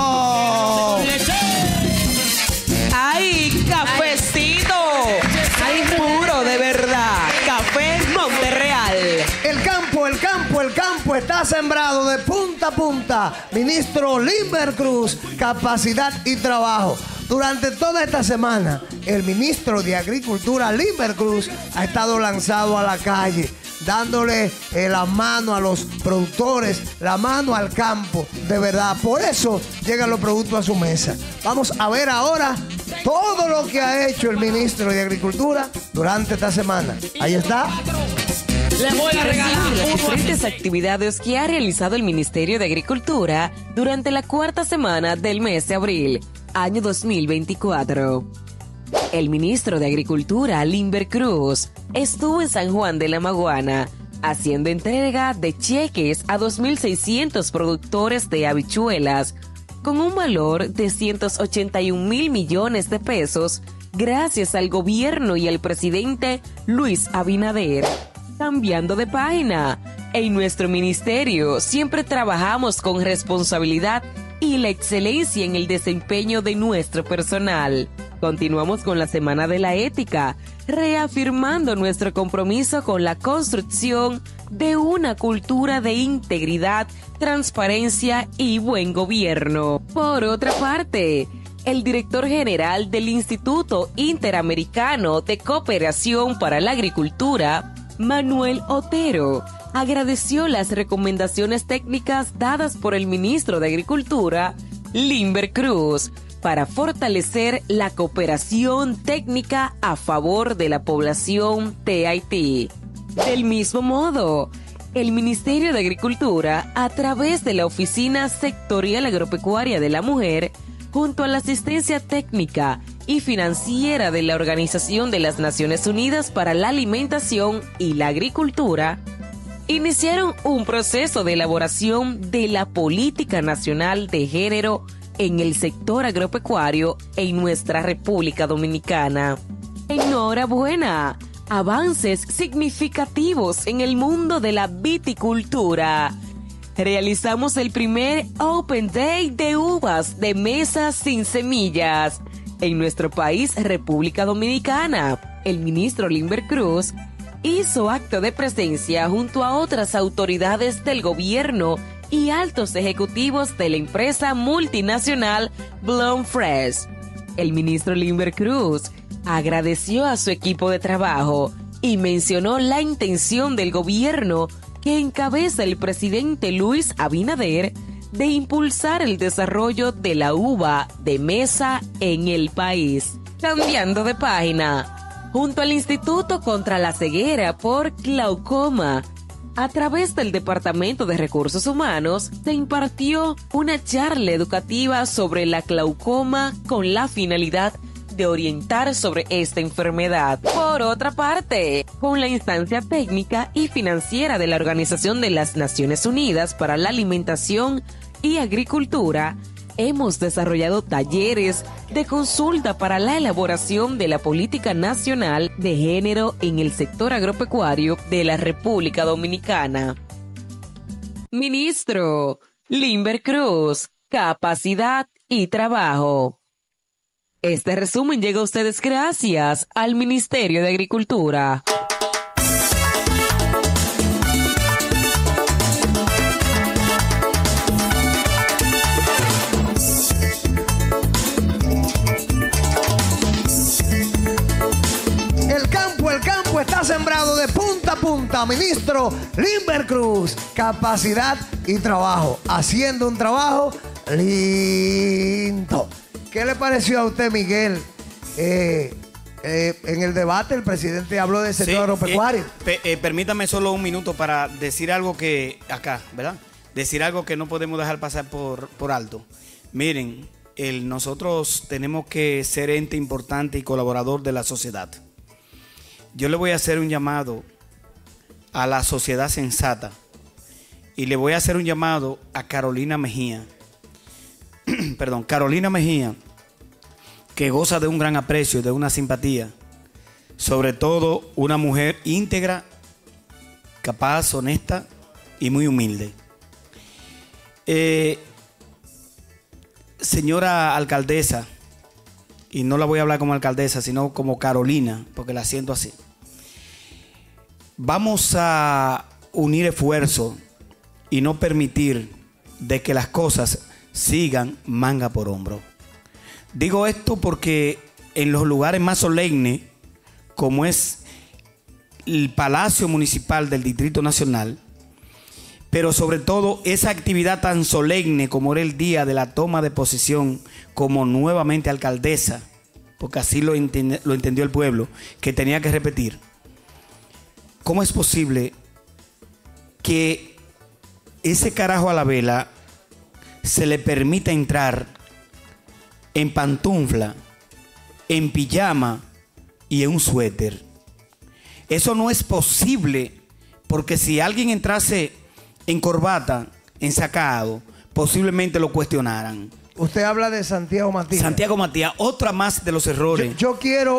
¡Ay, cafecito! ¡Ay, puro de verdad! Café Monterreal. El campo está sembrado de punta a punta. Ministro Limber Cruz, capacidad y trabajo. Durante toda esta semana, el ministro de Agricultura, Limber Cruz, ha estado lanzado a la calle, dándole la mano a los productores, la mano al campo, de verdad. Por eso llegan los productos a su mesa. Vamos a ver ahora todo lo que ha hecho el ministro de Agricultura durante esta semana. Ahí está. Les voy a regalar las diferentes actividades que ha realizado el Ministerio de Agricultura durante la cuarta semana del mes de abril, año 2024. El ministro de Agricultura, Limber Cruz, estuvo en San Juan de la Maguana haciendo entrega de cheques a 2.600 productores de habichuelas con un valor de 181.000 millones de pesos gracias al gobierno y al presidente Luis Abinader. Cambiando de página, en nuestro ministerio siempre trabajamos con responsabilidad y la excelencia en el desempeño de nuestro personal. Continuamos con la Semana de la Ética, reafirmando nuestro compromiso con la construcción de una cultura de integridad, transparencia y buen gobierno. Por otra parte, el director general del Instituto Interamericano de Cooperación para la Agricultura, Manuel Otero, agradeció las recomendaciones técnicas dadas por el ministro de Agricultura, Limber Cruz, para fortalecer la cooperación técnica a favor de la población de Haití. Del mismo modo, el Ministerio de Agricultura, a través de la Oficina Sectorial Agropecuaria de la Mujer, junto a la asistencia técnica y financiera de la Organización de las Naciones Unidas para la Alimentación y la Agricultura, iniciaron un proceso de elaboración de la Política Nacional de Género en el sector agropecuario en nuestra República Dominicana. ¡Enhorabuena! Avances significativos en el mundo de la viticultura. Realizamos el primer Open Day de uvas de mesa sin semillas en nuestro país, República Dominicana. El ministro Limber Cruz hizo acto de presencia junto a otras autoridades del gobierno y altos ejecutivos de la empresa multinacional Bloom Fresh. El ministro Limber Cruz agradeció a su equipo de trabajo y mencionó la intención del gobierno que encabeza el presidente Luis Abinader de impulsar el desarrollo de la uva de mesa en el país. Cambiando de página, junto al Instituto contra la Ceguera por Glaucoma, a través del Departamento de Recursos Humanos, se impartió una charla educativa sobre la glaucoma con la finalidad de orientar sobre esta enfermedad. Por otra parte, con la instancia técnica y financiera de la Organización de las Naciones Unidas para la Alimentación y Agricultura, hemos desarrollado talleres de consulta para la elaboración de la política nacional de género en el sector agropecuario de la República Dominicana. Ministro Limber Cruz, capacidad y trabajo. Este resumen llega a ustedes gracias al Ministerio de Agricultura. El campo está sembrado de punta a punta. Ministro Limber Cruz, capacidad y trabajo. Haciendo un trabajo lindo. ¿Qué le pareció a usted, Miguel? En el debate el presidente habló del sector agropecuario. Permítame solo un minuto para decir algo que acá, ¿verdad? Decir algo que no podemos dejar pasar por alto. Miren, nosotros tenemos que ser ente importante y colaborador de la sociedad. Yo le voy a hacer un llamado a la sociedad sensata y le voy a hacer un llamado a Carolina Mejía. Perdón, Carolina Mejía, que goza de un gran aprecio, de una simpatía, sobre todo una mujer íntegra, capaz, honesta y muy humilde. Señora alcaldesa, y no la voy a hablar como alcaldesa, sino como Carolina, porque la siento así. Vamos a unir esfuerzos y no permitir de que las cosas sigan manga por hombro. Digo esto porque en los lugares más solemnes, como es el Palacio Municipal del Distrito Nacional, pero sobre todo esa actividad tan solemne como era el día de la toma de posesión como nuevamente alcaldesa, porque así lo entendió el pueblo, que tenía que repetir. ¿Cómo es posible que ese carajo a la vela se le permita entrar en pantufla, en pijama y en un suéter? Eso no es posible, porque si alguien entrase en corbata, ensacado, posiblemente lo cuestionaran. Usted habla de Santiago Matías. Santiago Matías, otra más de los errores. Yo quiero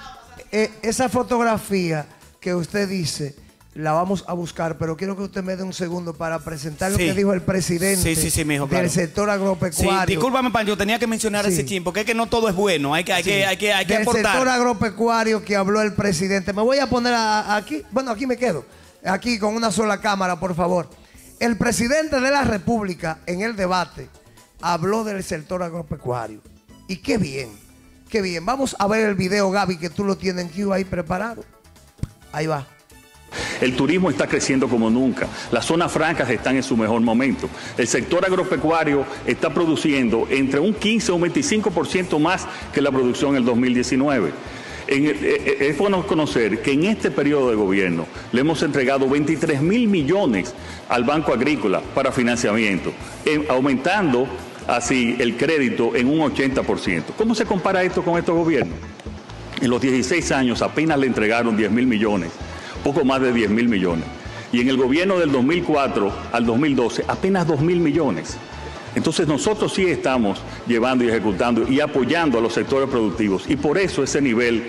esa fotografía que usted dice, la vamos a buscar, pero quiero que usted me dé un segundo para presentar lo que dijo el presidente mijo, claro, del sector agropecuario. Sí, discúlpame, Pan, yo tenía que mencionar ese chin, porque es que no todo es bueno, hay que aportar. Del sector agropecuario que habló el presidente. Me voy a poner aquí, bueno, aquí me quedo, aquí con una sola cámara, por favor. El presidente de la República en el debate habló del sector agropecuario. Y qué bien, qué bien. Vamos a ver el video, Gaby, que tú lo tienes en Q ahí preparado. Ahí va. El turismo está creciendo como nunca. Las zonas francas están en su mejor momento. El sector agropecuario está produciendo entre un 15 o un 25% más que la producción en el 2019. Es bueno conocer que en este periodo de gobierno le hemos entregado 23.000 millones al Banco Agrícola para financiamiento, aumentando así el crédito en un 80%. ¿Cómo se compara esto con estos gobiernos? En los 16 años apenas le entregaron 10.000 millones, poco más de 10.000 millones. Y en el gobierno del 2004 al 2012 apenas 2.000 millones. Entonces nosotros sí estamos llevando y ejecutando y apoyando a los sectores productivos, y por eso ese nivel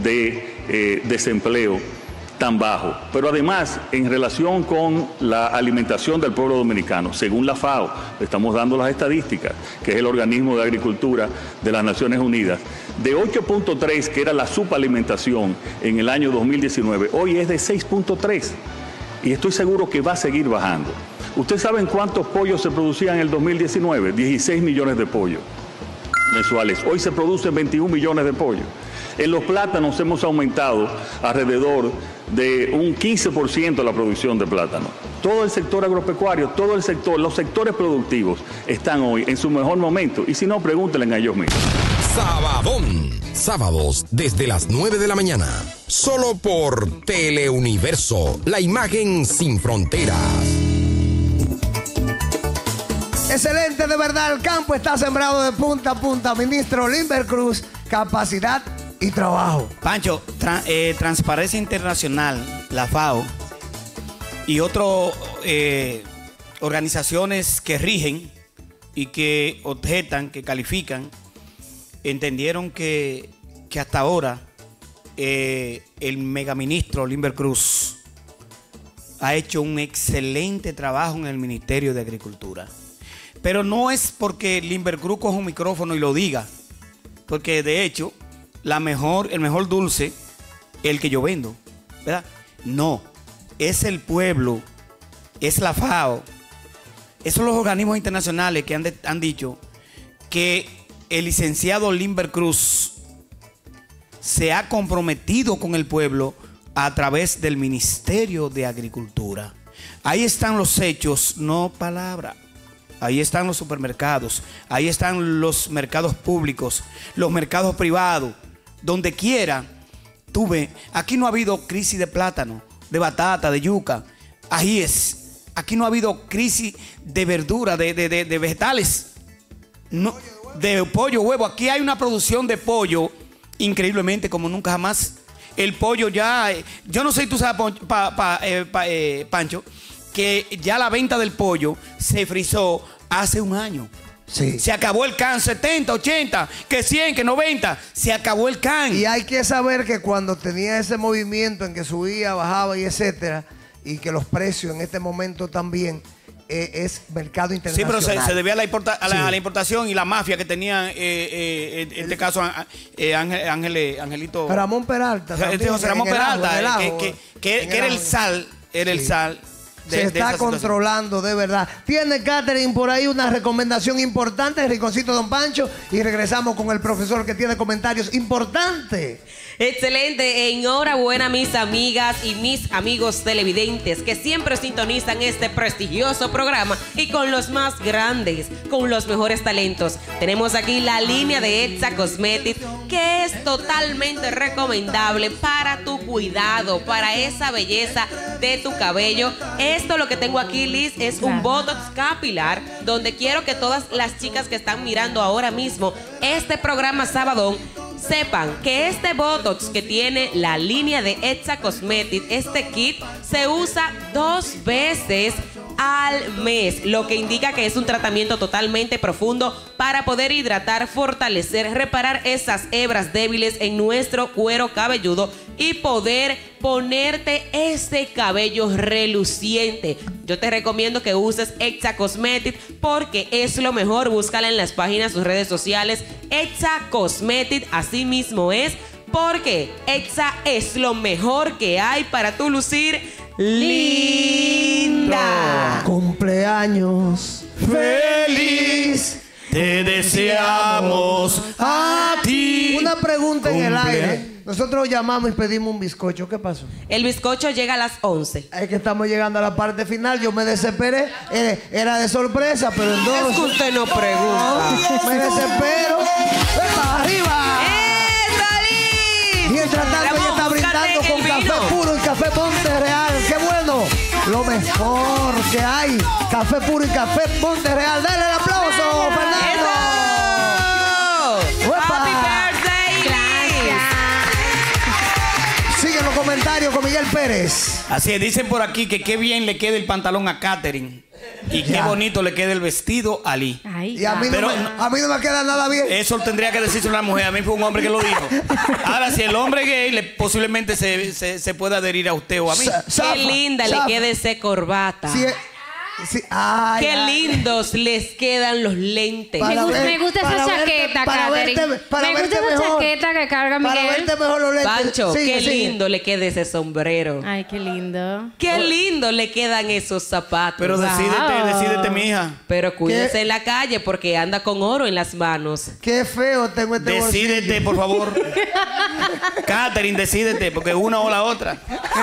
de desempleo tan bajo. Pero además, en relación con la alimentación del pueblo dominicano, según la FAO, le estamos dando las estadísticas, que es el organismo de agricultura de las Naciones Unidas, de 8.3, que era la subalimentación en el año 2019, hoy es de 6.3, y estoy seguro que va a seguir bajando. ¿Ustedes saben cuántos pollos se producían en el 2019? 16 millones de pollos mensuales. Hoy se producen 21 millones de pollos. En los plátanos hemos aumentado alrededor de un 15% la producción de plátano. Todo el sector agropecuario, todo el sector, los sectores productivos están hoy en su mejor momento. Y si no, pregúntenle a ellos mismos. Sabadón. Sábados desde las 9 de la mañana. Solo por Teleuniverso. La imagen sin fronteras. Excelente, de verdad, el campo está sembrado de punta a punta. Ministro Limber Cruz, capacidad y trabajo. Pancho, Transparencia Internacional, la FAO y otras organizaciones que rigen y que objetan, que califican, entendieron que hasta ahora el megaministro Limber Cruz ha hecho un excelente trabajo en el Ministerio de Agricultura. Pero no es porque Limber Cruz coja un micrófono y lo diga, porque de hecho el mejor dulce, el que yo vendo, ¿verdad? No, es el pueblo, es la FAO, esos son los organismos internacionales que han dicho que el licenciado Limber Cruz se ha comprometido con el pueblo a través del Ministerio de Agricultura. Ahí están los hechos, no palabras. Ahí están los supermercados, ahí están los mercados públicos, los mercados privados, donde quiera. Tú ves, aquí no ha habido crisis de plátano, de batata, de yuca, ajíes. Aquí no ha habido crisis de verdura, de vegetales, no, de pollo, huevo. Aquí hay una producción de pollo increíblemente como nunca jamás. El pollo ya, yo no sé si tú sabes, Pancho, que ya la venta del pollo se frizó hace un año. Sí. Se acabó el can, 70, 80, que 100, que 90, se acabó el can. Y hay que saber que cuando tenía ese movimiento en que subía, bajaba y etcétera, y que los precios en este momento también es mercado internacional. Sí, pero se debía a la importación y la mafia que tenía, en este caso, Angelito. Ramón Peralta. José Ramón Peralta, que era el sal, se está controlando de verdad. Tiene Catherine por ahí una recomendación importante, Rinconcito Don Pancho, y regresamos con el profesor que tiene comentarios importantes. Excelente, enhorabuena mis amigas y mis amigos televidentes que siempre sintonizan este prestigioso programa y con los más grandes, con los mejores talentos. Tenemos aquí la línea de Exa Cosmetics que es totalmente recomendable para tu cuidado, para esa belleza de tu cabello. Esto lo que tengo aquí, Liz, es un Botox capilar, donde quiero que todas las chicas que están mirando ahora mismo este programa Sabadón sepan que este Botox que tiene la línea de Exa Cosmetics, este kit, se usa 2 veces al mes, lo que indica que es un tratamiento totalmente profundo para poder hidratar, fortalecer, reparar esas hebras débiles en nuestro cuero cabelludo y poder ponerte ese cabello reluciente. Yo te recomiendo que uses Exa Cosmetics porque es lo mejor. Búscala en las páginas, sus redes sociales. Exa Cosmetics, así mismo es, porque Exa es lo mejor que hay para tu lucir linda. Cumpleaños feliz, te deseamos a ti. Una pregunta en el aire. Nosotros llamamos y pedimos un bizcocho. ¿Qué pasó? El bizcocho llega a las 11. Es que estamos llegando a la parte final. Yo me desesperé. Era de sorpresa, pero entonces... Es que usted no pregunta. Me desespero. ¡Epa, arriba! Mientras tanto, ella está brindando con café puro y café Monte Real. ¡Qué bueno! Lo mejor que hay. Café puro y café Monte Real. ¡Dale el aplauso, Fernando! ¡Happy birthday! Gracias. Sigue los comentarios con Miguel Pérez. Así es, dicen por aquí que qué bien le queda el pantalón a Catherine. Y qué bonito le queda el vestido a Lee. Y a mí, no me queda nada bien. Eso tendría que decirse una mujer. A mí fue un hombre que lo dijo. Ahora, si el hombre gay posiblemente se pueda adherir a usted o a mí. Qué linda le queda ese corbata. Qué lindos les quedan los lentes. Me gusta esa chaqueta, Catherine. Me gusta esa chaqueta que carga Miguel. Para verte mejor los lentes. Pancho, qué lindo le queda ese sombrero. Ay, qué lindo. Qué lindo le quedan esos zapatos. Pero decídete, mija. Pero cuídese en la calle porque anda con oro en las manos. Qué feo tengo este bolsillo. Decídete, por favor. Catherine, decídete, porque una o la otra.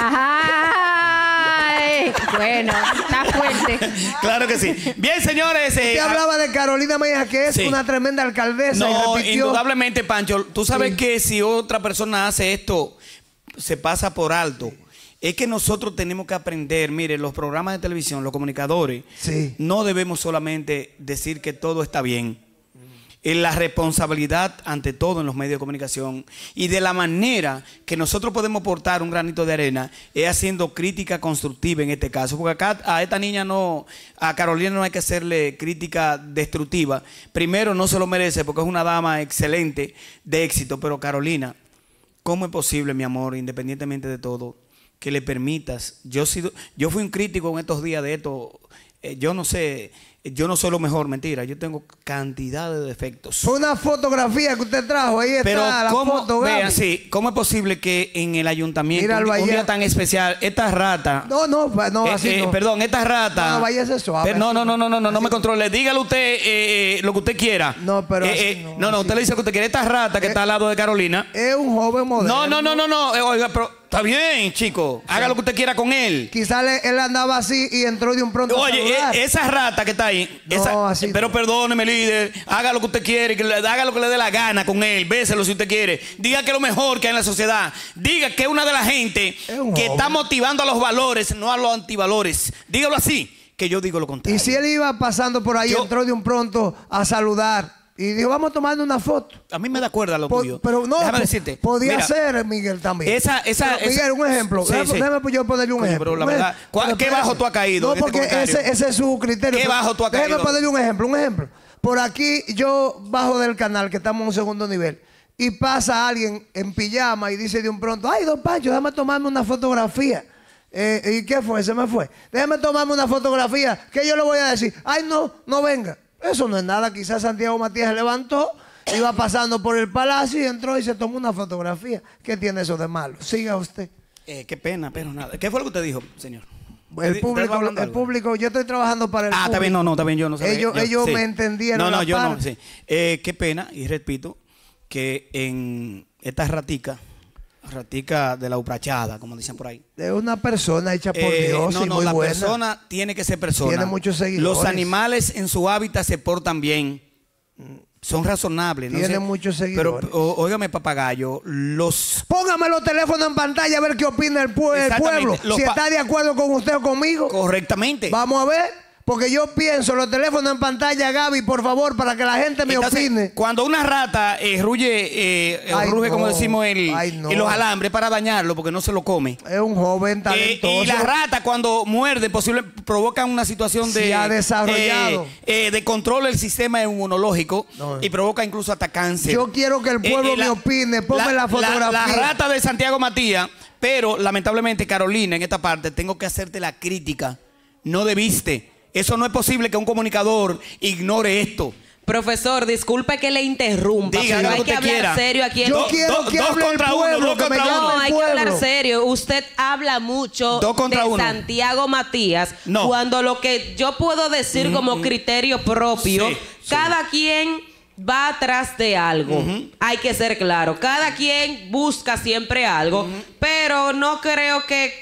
Ay, bueno, está fuerte. Claro que sí. Bien, señores. Usted hablaba de Carolina Mejía, que es una tremenda alcaldesa. No, y repitió... indudablemente, Pancho. Tú sabes que si otra persona hace esto, se pasa por alto. Es que nosotros tenemos que aprender, mire, los programas de televisión, los comunicadores, no debemos solamente decir que todo está bien. la responsabilidad ante todo en los medios de comunicación, y de la manera que nosotros podemos aportar un granito de arena es haciendo crítica constructiva en este caso, porque acá a esta niña no, a Carolina no hay que hacerle crítica destructiva. Primero, no se lo merece porque es una dama excelente, de éxito, pero Carolina, ¿cómo es posible, mi amor, independientemente de todo, que le permitas? Yo fui un crítico en estos días de esto. Yo no sé, yo no soy lo mejor, mentira, yo tengo cantidad de defectos. Fue una fotografía que usted trajo, ahí está. Pero la foto, vean, sí, ¿cómo es posible que en el ayuntamiento, un día tan especial, esta rata... No, así no. Perdón, esta rata... No, váyase suave. No me controle. Dígale usted lo que usted quiera. No, pero no, usted le dice lo que usted quiere. Esta rata que está al lado de Carolina... Es un joven moderno. No, oiga, pero... Está bien, chico. Haga lo que usted quiera con él. Quizás él andaba así y entró de un pronto. Oye, esa rata que está ahí. Pero perdóneme, líder. Haga lo que usted quiere. Haga lo que le dé la gana con él. Béselo si usted quiere. Diga que es lo mejor que hay en la sociedad. Diga que es una de las gente que está motivando a los valores, no a los antivalores. Dígalo así, que yo digo lo contrario. Y si él iba pasando por ahí, entró de un pronto a saludar. Y dijo, vamos a tomar una foto. A mí me da cuerda lo tuyo. Pero no, déjame decirte. Podía ser, Miguel, también. Miguel, un ejemplo. Déjame yo ponerle un ejemplo. Pero la verdad, ¿qué bajo tú has caído? No, porque ese es su criterio. ¿Qué bajo tú has caído? Déjame ponerle un ejemplo. Por aquí, yo bajo del canal, que estamos en un segundo nivel, y pasa alguien en pijama y dice de un pronto, ay, don Pancho, déjame tomarme una fotografía. ¿Y qué fue? Se me fue. Déjame tomarme una fotografía. ¿Qué yo le voy a decir? Ay, no venga. Eso no es nada. Quizás Santiago Matías se levantó, iba pasando por el palacio y entró y se tomó una fotografía. ¿Qué tiene eso de malo? Siga usted. Qué pena, pero nada. ¿Qué fue lo que usted dijo, señor? El público, yo estoy trabajando para el público. Está bien, está bien, yo no sabía. Ellos me entendieron. No, yo no, sí. Qué pena, y repito, que en esta ratica de la uprachada, como dicen por ahí. De una persona hecha por Dios y muy la buena. Persona tiene que ser persona. Tiene muchos seguidores. Los animales en su hábitat se portan bien. Son razonables. Tiene muchos seguidores. Pero, óigame, papagayo, Póngame los teléfonos en pantalla a ver qué opina el pueblo. Si está de acuerdo con usted o conmigo. Correctamente. Vamos a ver. Porque yo pienso, los teléfonos en pantalla, Gaby, por favor, para que la gente me opine. Cuando una rata ruge, como decimos, en los alambres para dañarlo, porque no se lo come. Es un joven talentoso. Y la rata, cuando muerde, provoca una situación de... ha desarrollado. De control del sistema inmunológico y provoca incluso hasta cáncer. Yo quiero que el pueblo me opine. Ponme la fotografía. La rata de Santiago Matías, pero lamentablemente, Carolina, en esta parte, tengo que hacerte la crítica. No debiste. Eso no es posible que un comunicador ignore esto. Profesor, disculpe que le interrumpa, pero hay que hablar serio aquí. Yo quiero que hable el pueblo, No, hay que hablar serio. Usted habla mucho de Santiago Matías, cuando lo que yo puedo decir como criterio propio, cada quien va atrás de algo. Hay que ser claro. Cada quien busca siempre algo, pero no creo que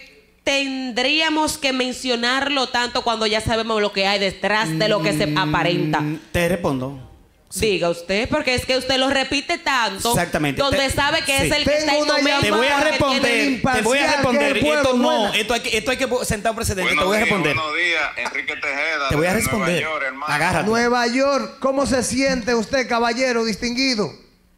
tendríamos que mencionarlo tanto cuando ya sabemos lo que hay detrás de lo que se aparenta. Te respondo. Diga usted, porque es que usted lo repite tanto. Exactamente. Donde sabe que es el que está en momento. Te voy a responder. Esto hay que sentar un precedente. Te voy a responder. Buenos días, Enrique Tejeda. Te voy a responder. Nueva York, hermano. Agárrate. Nueva York, ¿cómo se siente usted, caballero distinguido?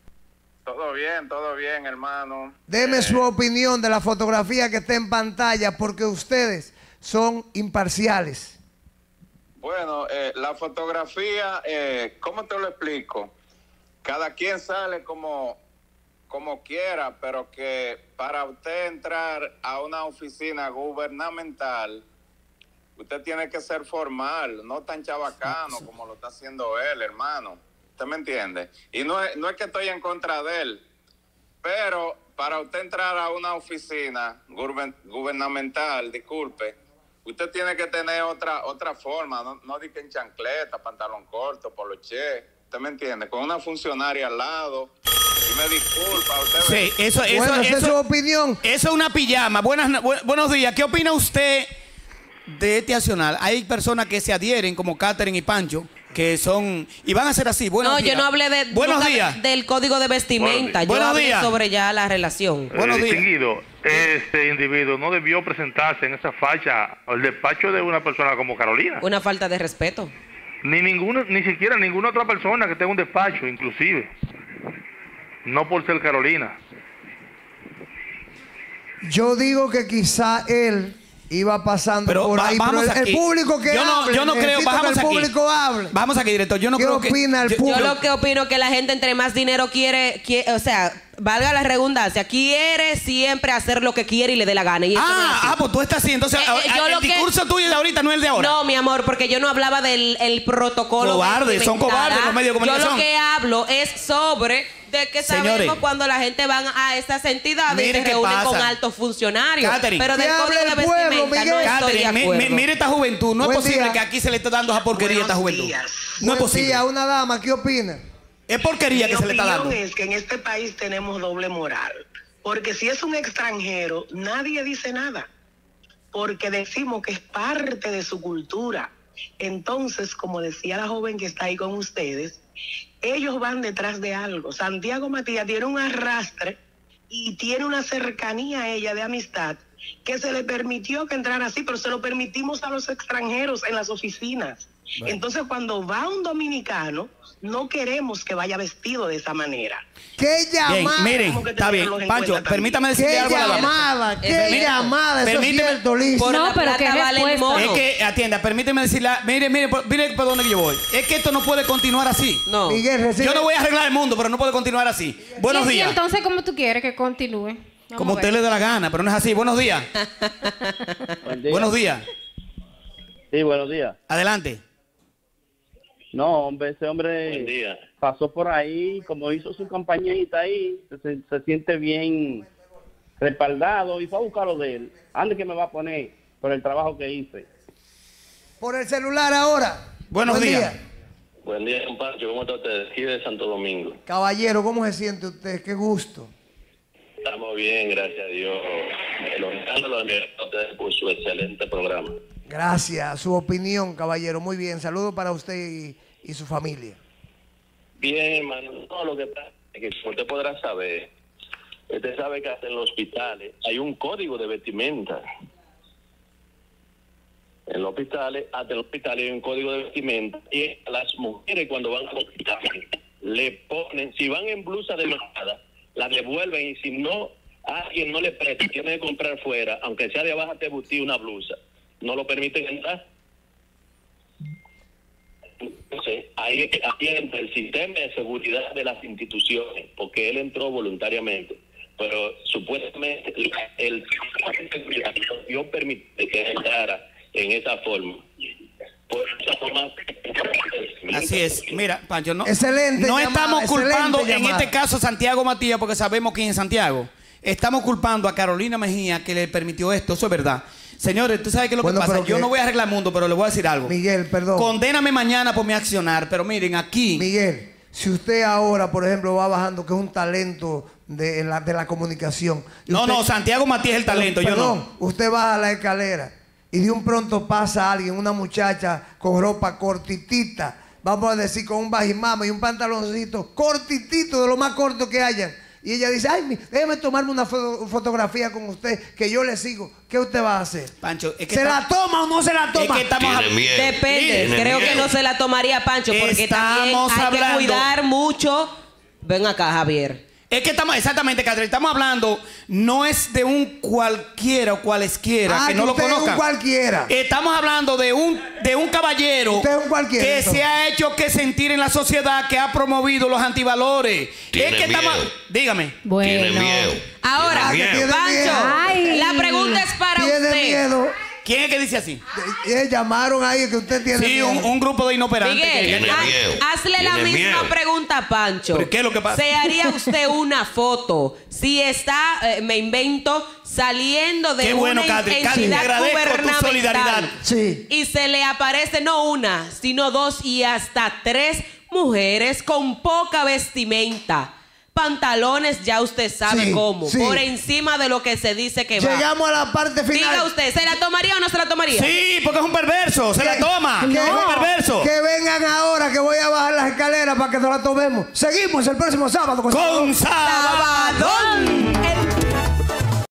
Todo bien, hermano. Deme su opinión de la fotografía que está en pantalla, porque ustedes son imparciales. Bueno, la fotografía, ¿cómo te lo explico? Cada quien sale como quiera, pero que para usted entrar a una oficina gubernamental, usted tiene que ser formal, no tan chabacano como lo está haciendo él, hermano. ¿Usted me entiende? Y no es que estoy en contra de él, pero para usted entrar a una oficina gubernamental, disculpe, usted tiene que tener otra forma, no di que en chancleta, pantalón corto, poloché, ¿usted me entiende? Con una funcionaria al lado. Y me disculpa, usted Sí, eso es su opinión. Eso es una pijama. Buenos días. ¿Qué opina usted de este accionar? Hay personas que se adhieren, como Catherine y Pancho, que son y van a ser así. Buenos días. Yo no hablé del código de vestimenta. Yo hablé sobre ya la relación. Distinguido, este individuo no debió presentarse en esa facha al despacho de una persona como Carolina. Una falta de respeto. Ni siquiera ninguna otra persona que tenga un despacho, inclusive. No por ser Carolina. Yo digo que quizá él iba pasando por ahí, pero el público que yo no creo, que el público hable. Vamos aquí, director. Yo no creo que... ¿Qué opina el público? Yo lo que opino es que la gente entre más dinero quiere, o sea, valga la redundancia, quiere siempre hacer lo que quiere y le dé la gana. Y eso no es así. Pues tú estás así. Entonces, el discurso tuyo de ahorita no es el de ahora. No, mi amor, porque yo no hablaba del protocolo. Cobardes, son cobardes los medios de comunicación. Yo lo que hablo es sobre de que sabemos cuando la gente va a estas entidades y se reúnen con altos funcionarios. Catherine, pero del código de vestimenta no estoy de acuerdo. Mire esta juventud. No es posible que aquí se le esté dando esa porquería a esta juventud. No es posible. A una dama, ¿qué opina? Es porquería que se le está dando. Mi opinión es que en este país tenemos doble moral. Porque si es un extranjero, nadie dice nada. Porque decimos que es parte de su cultura. Entonces, como decía la joven que está ahí con ustedes, ellos van detrás de algo. Santiago Matías tiene un arrastre y tiene una cercanía a ella de amistad que se le permitió que entrara así, pero se lo permitimos a los extranjeros en las oficinas. Bueno. Entonces, cuando va un dominicano, no queremos que vaya vestido de esa manera. ¿Qué llamada? Miren, está bien. Pancho, permítame decirle algo a la llamada? ¿Qué llamada? Permíteme. No, pero que vale el mono. Es que, atienda, permíteme decirle, mire por dónde yo voy. Es que esto no puede continuar así. No. Miguel, yo no voy a arreglar el mundo, pero no puede continuar así. Buenos días. ¿Y entonces cómo tú quieres que continúe? Como usted le dé la gana, pero no es así. Buenos días. Buenos días. Sí, buenos días. Adelante. No, hombre, ese hombre pasó por ahí, como hizo su compañerita ahí, se siente bien respaldado y fue a buscarlo de él. Ande que me va a poner por el trabajo que hice. Por el celular ahora. Buenos días. Buen día, compadre. ¿Cómo está usted? Aquí de Santo Domingo. Caballero, ¿cómo se siente usted? Qué gusto. Estamos bien, gracias a Dios. Elogiándolo a ustedes por su excelente programa. Gracias, su opinión, caballero. Muy bien, saludos para usted y su familia. Bien, hermano. No, lo que pasa es que usted podrá saber, usted sabe que hasta en los hospitales hay un código de vestimenta. En los hospitales, hasta en los hospitales hay un código de vestimenta. Y a las mujeres cuando van al hospital le ponen, si van en blusa de mojada, la devuelven y si no, alguien no le presta, tiene que comprar fuera, aunque sea de baja te bustí una blusa. No lo permiten entrar. Entonces, ahí entra el sistema de seguridad de las instituciones, porque él entró voluntariamente, pero supuestamente el sistema de seguridad no permite que entrara en esa forma. Así es. Mira, Pancho, no excelente estamos culpando en llamada. este caso a Santiago Matías, porque sabemos quién es Santiago. Estamos culpando a Carolina Mejía que le permitió esto. Eso es verdad. Señores, ¿tú sabes qué es lo que pasa? Yo no voy a arreglar el mundo, pero le voy a decir algo. Miguel, perdón. Condéname mañana por mi accionar, pero miren, aquí... Miguel, si usted ahora, por ejemplo, va bajando, que es un talento de la comunicación... No, Santiago Matías es el talento, yo no. Usted baja la escalera y de un pronto pasa alguien, una muchacha con ropa cortitita, vamos a decir con un bajimama y un pantaloncito cortitito, de lo más corto que hayan. Y ella dice, ay, déjeme tomarme una fotografía con usted, que yo le sigo. ¿Qué usted va a hacer? Pancho, es que ¿se la toma o no se la toma? Tiene miedo. Depende. Creo que no se la tomaría, Pancho, porque también hay que cuidar mucho. Ven acá, Javier. Es que estamos, exactamente, Catherine, estamos hablando, no es de un cualquiera o cualesquiera, que no lo conozcan. Es un cualquiera. Estamos hablando de un caballero que se ha hecho que sentir en la sociedad, que ha promovido los antivalores. Tiene es que miedo. Dígame. Bueno. Tiene miedo. Ahora, Pancho, la pregunta es para usted. Miedo. ¿Quién es que dice así? Llamaron ahí que usted tiene miedo. Sí, un grupo de inoperantes. Miguel, hazle la misma pregunta a Pancho. ¿Pero qué es lo que pasa? ¿Se haría usted una foto si está, me invento, saliendo de una entidad gubernamental y se le aparece no una, sino dos y hasta tres mujeres con poca vestimenta? Pantalones, ya usted sabe cómo. Por encima de lo que se dice que va. Llegamos a la parte final. Diga usted, ¿se la tomaría o no se la tomaría? Sí, porque es un perverso. Se la toma. Es un perverso. Que vengan ahora, que voy a bajar las escaleras para que nos la tomemos. Seguimos el próximo sábado con Sabadón.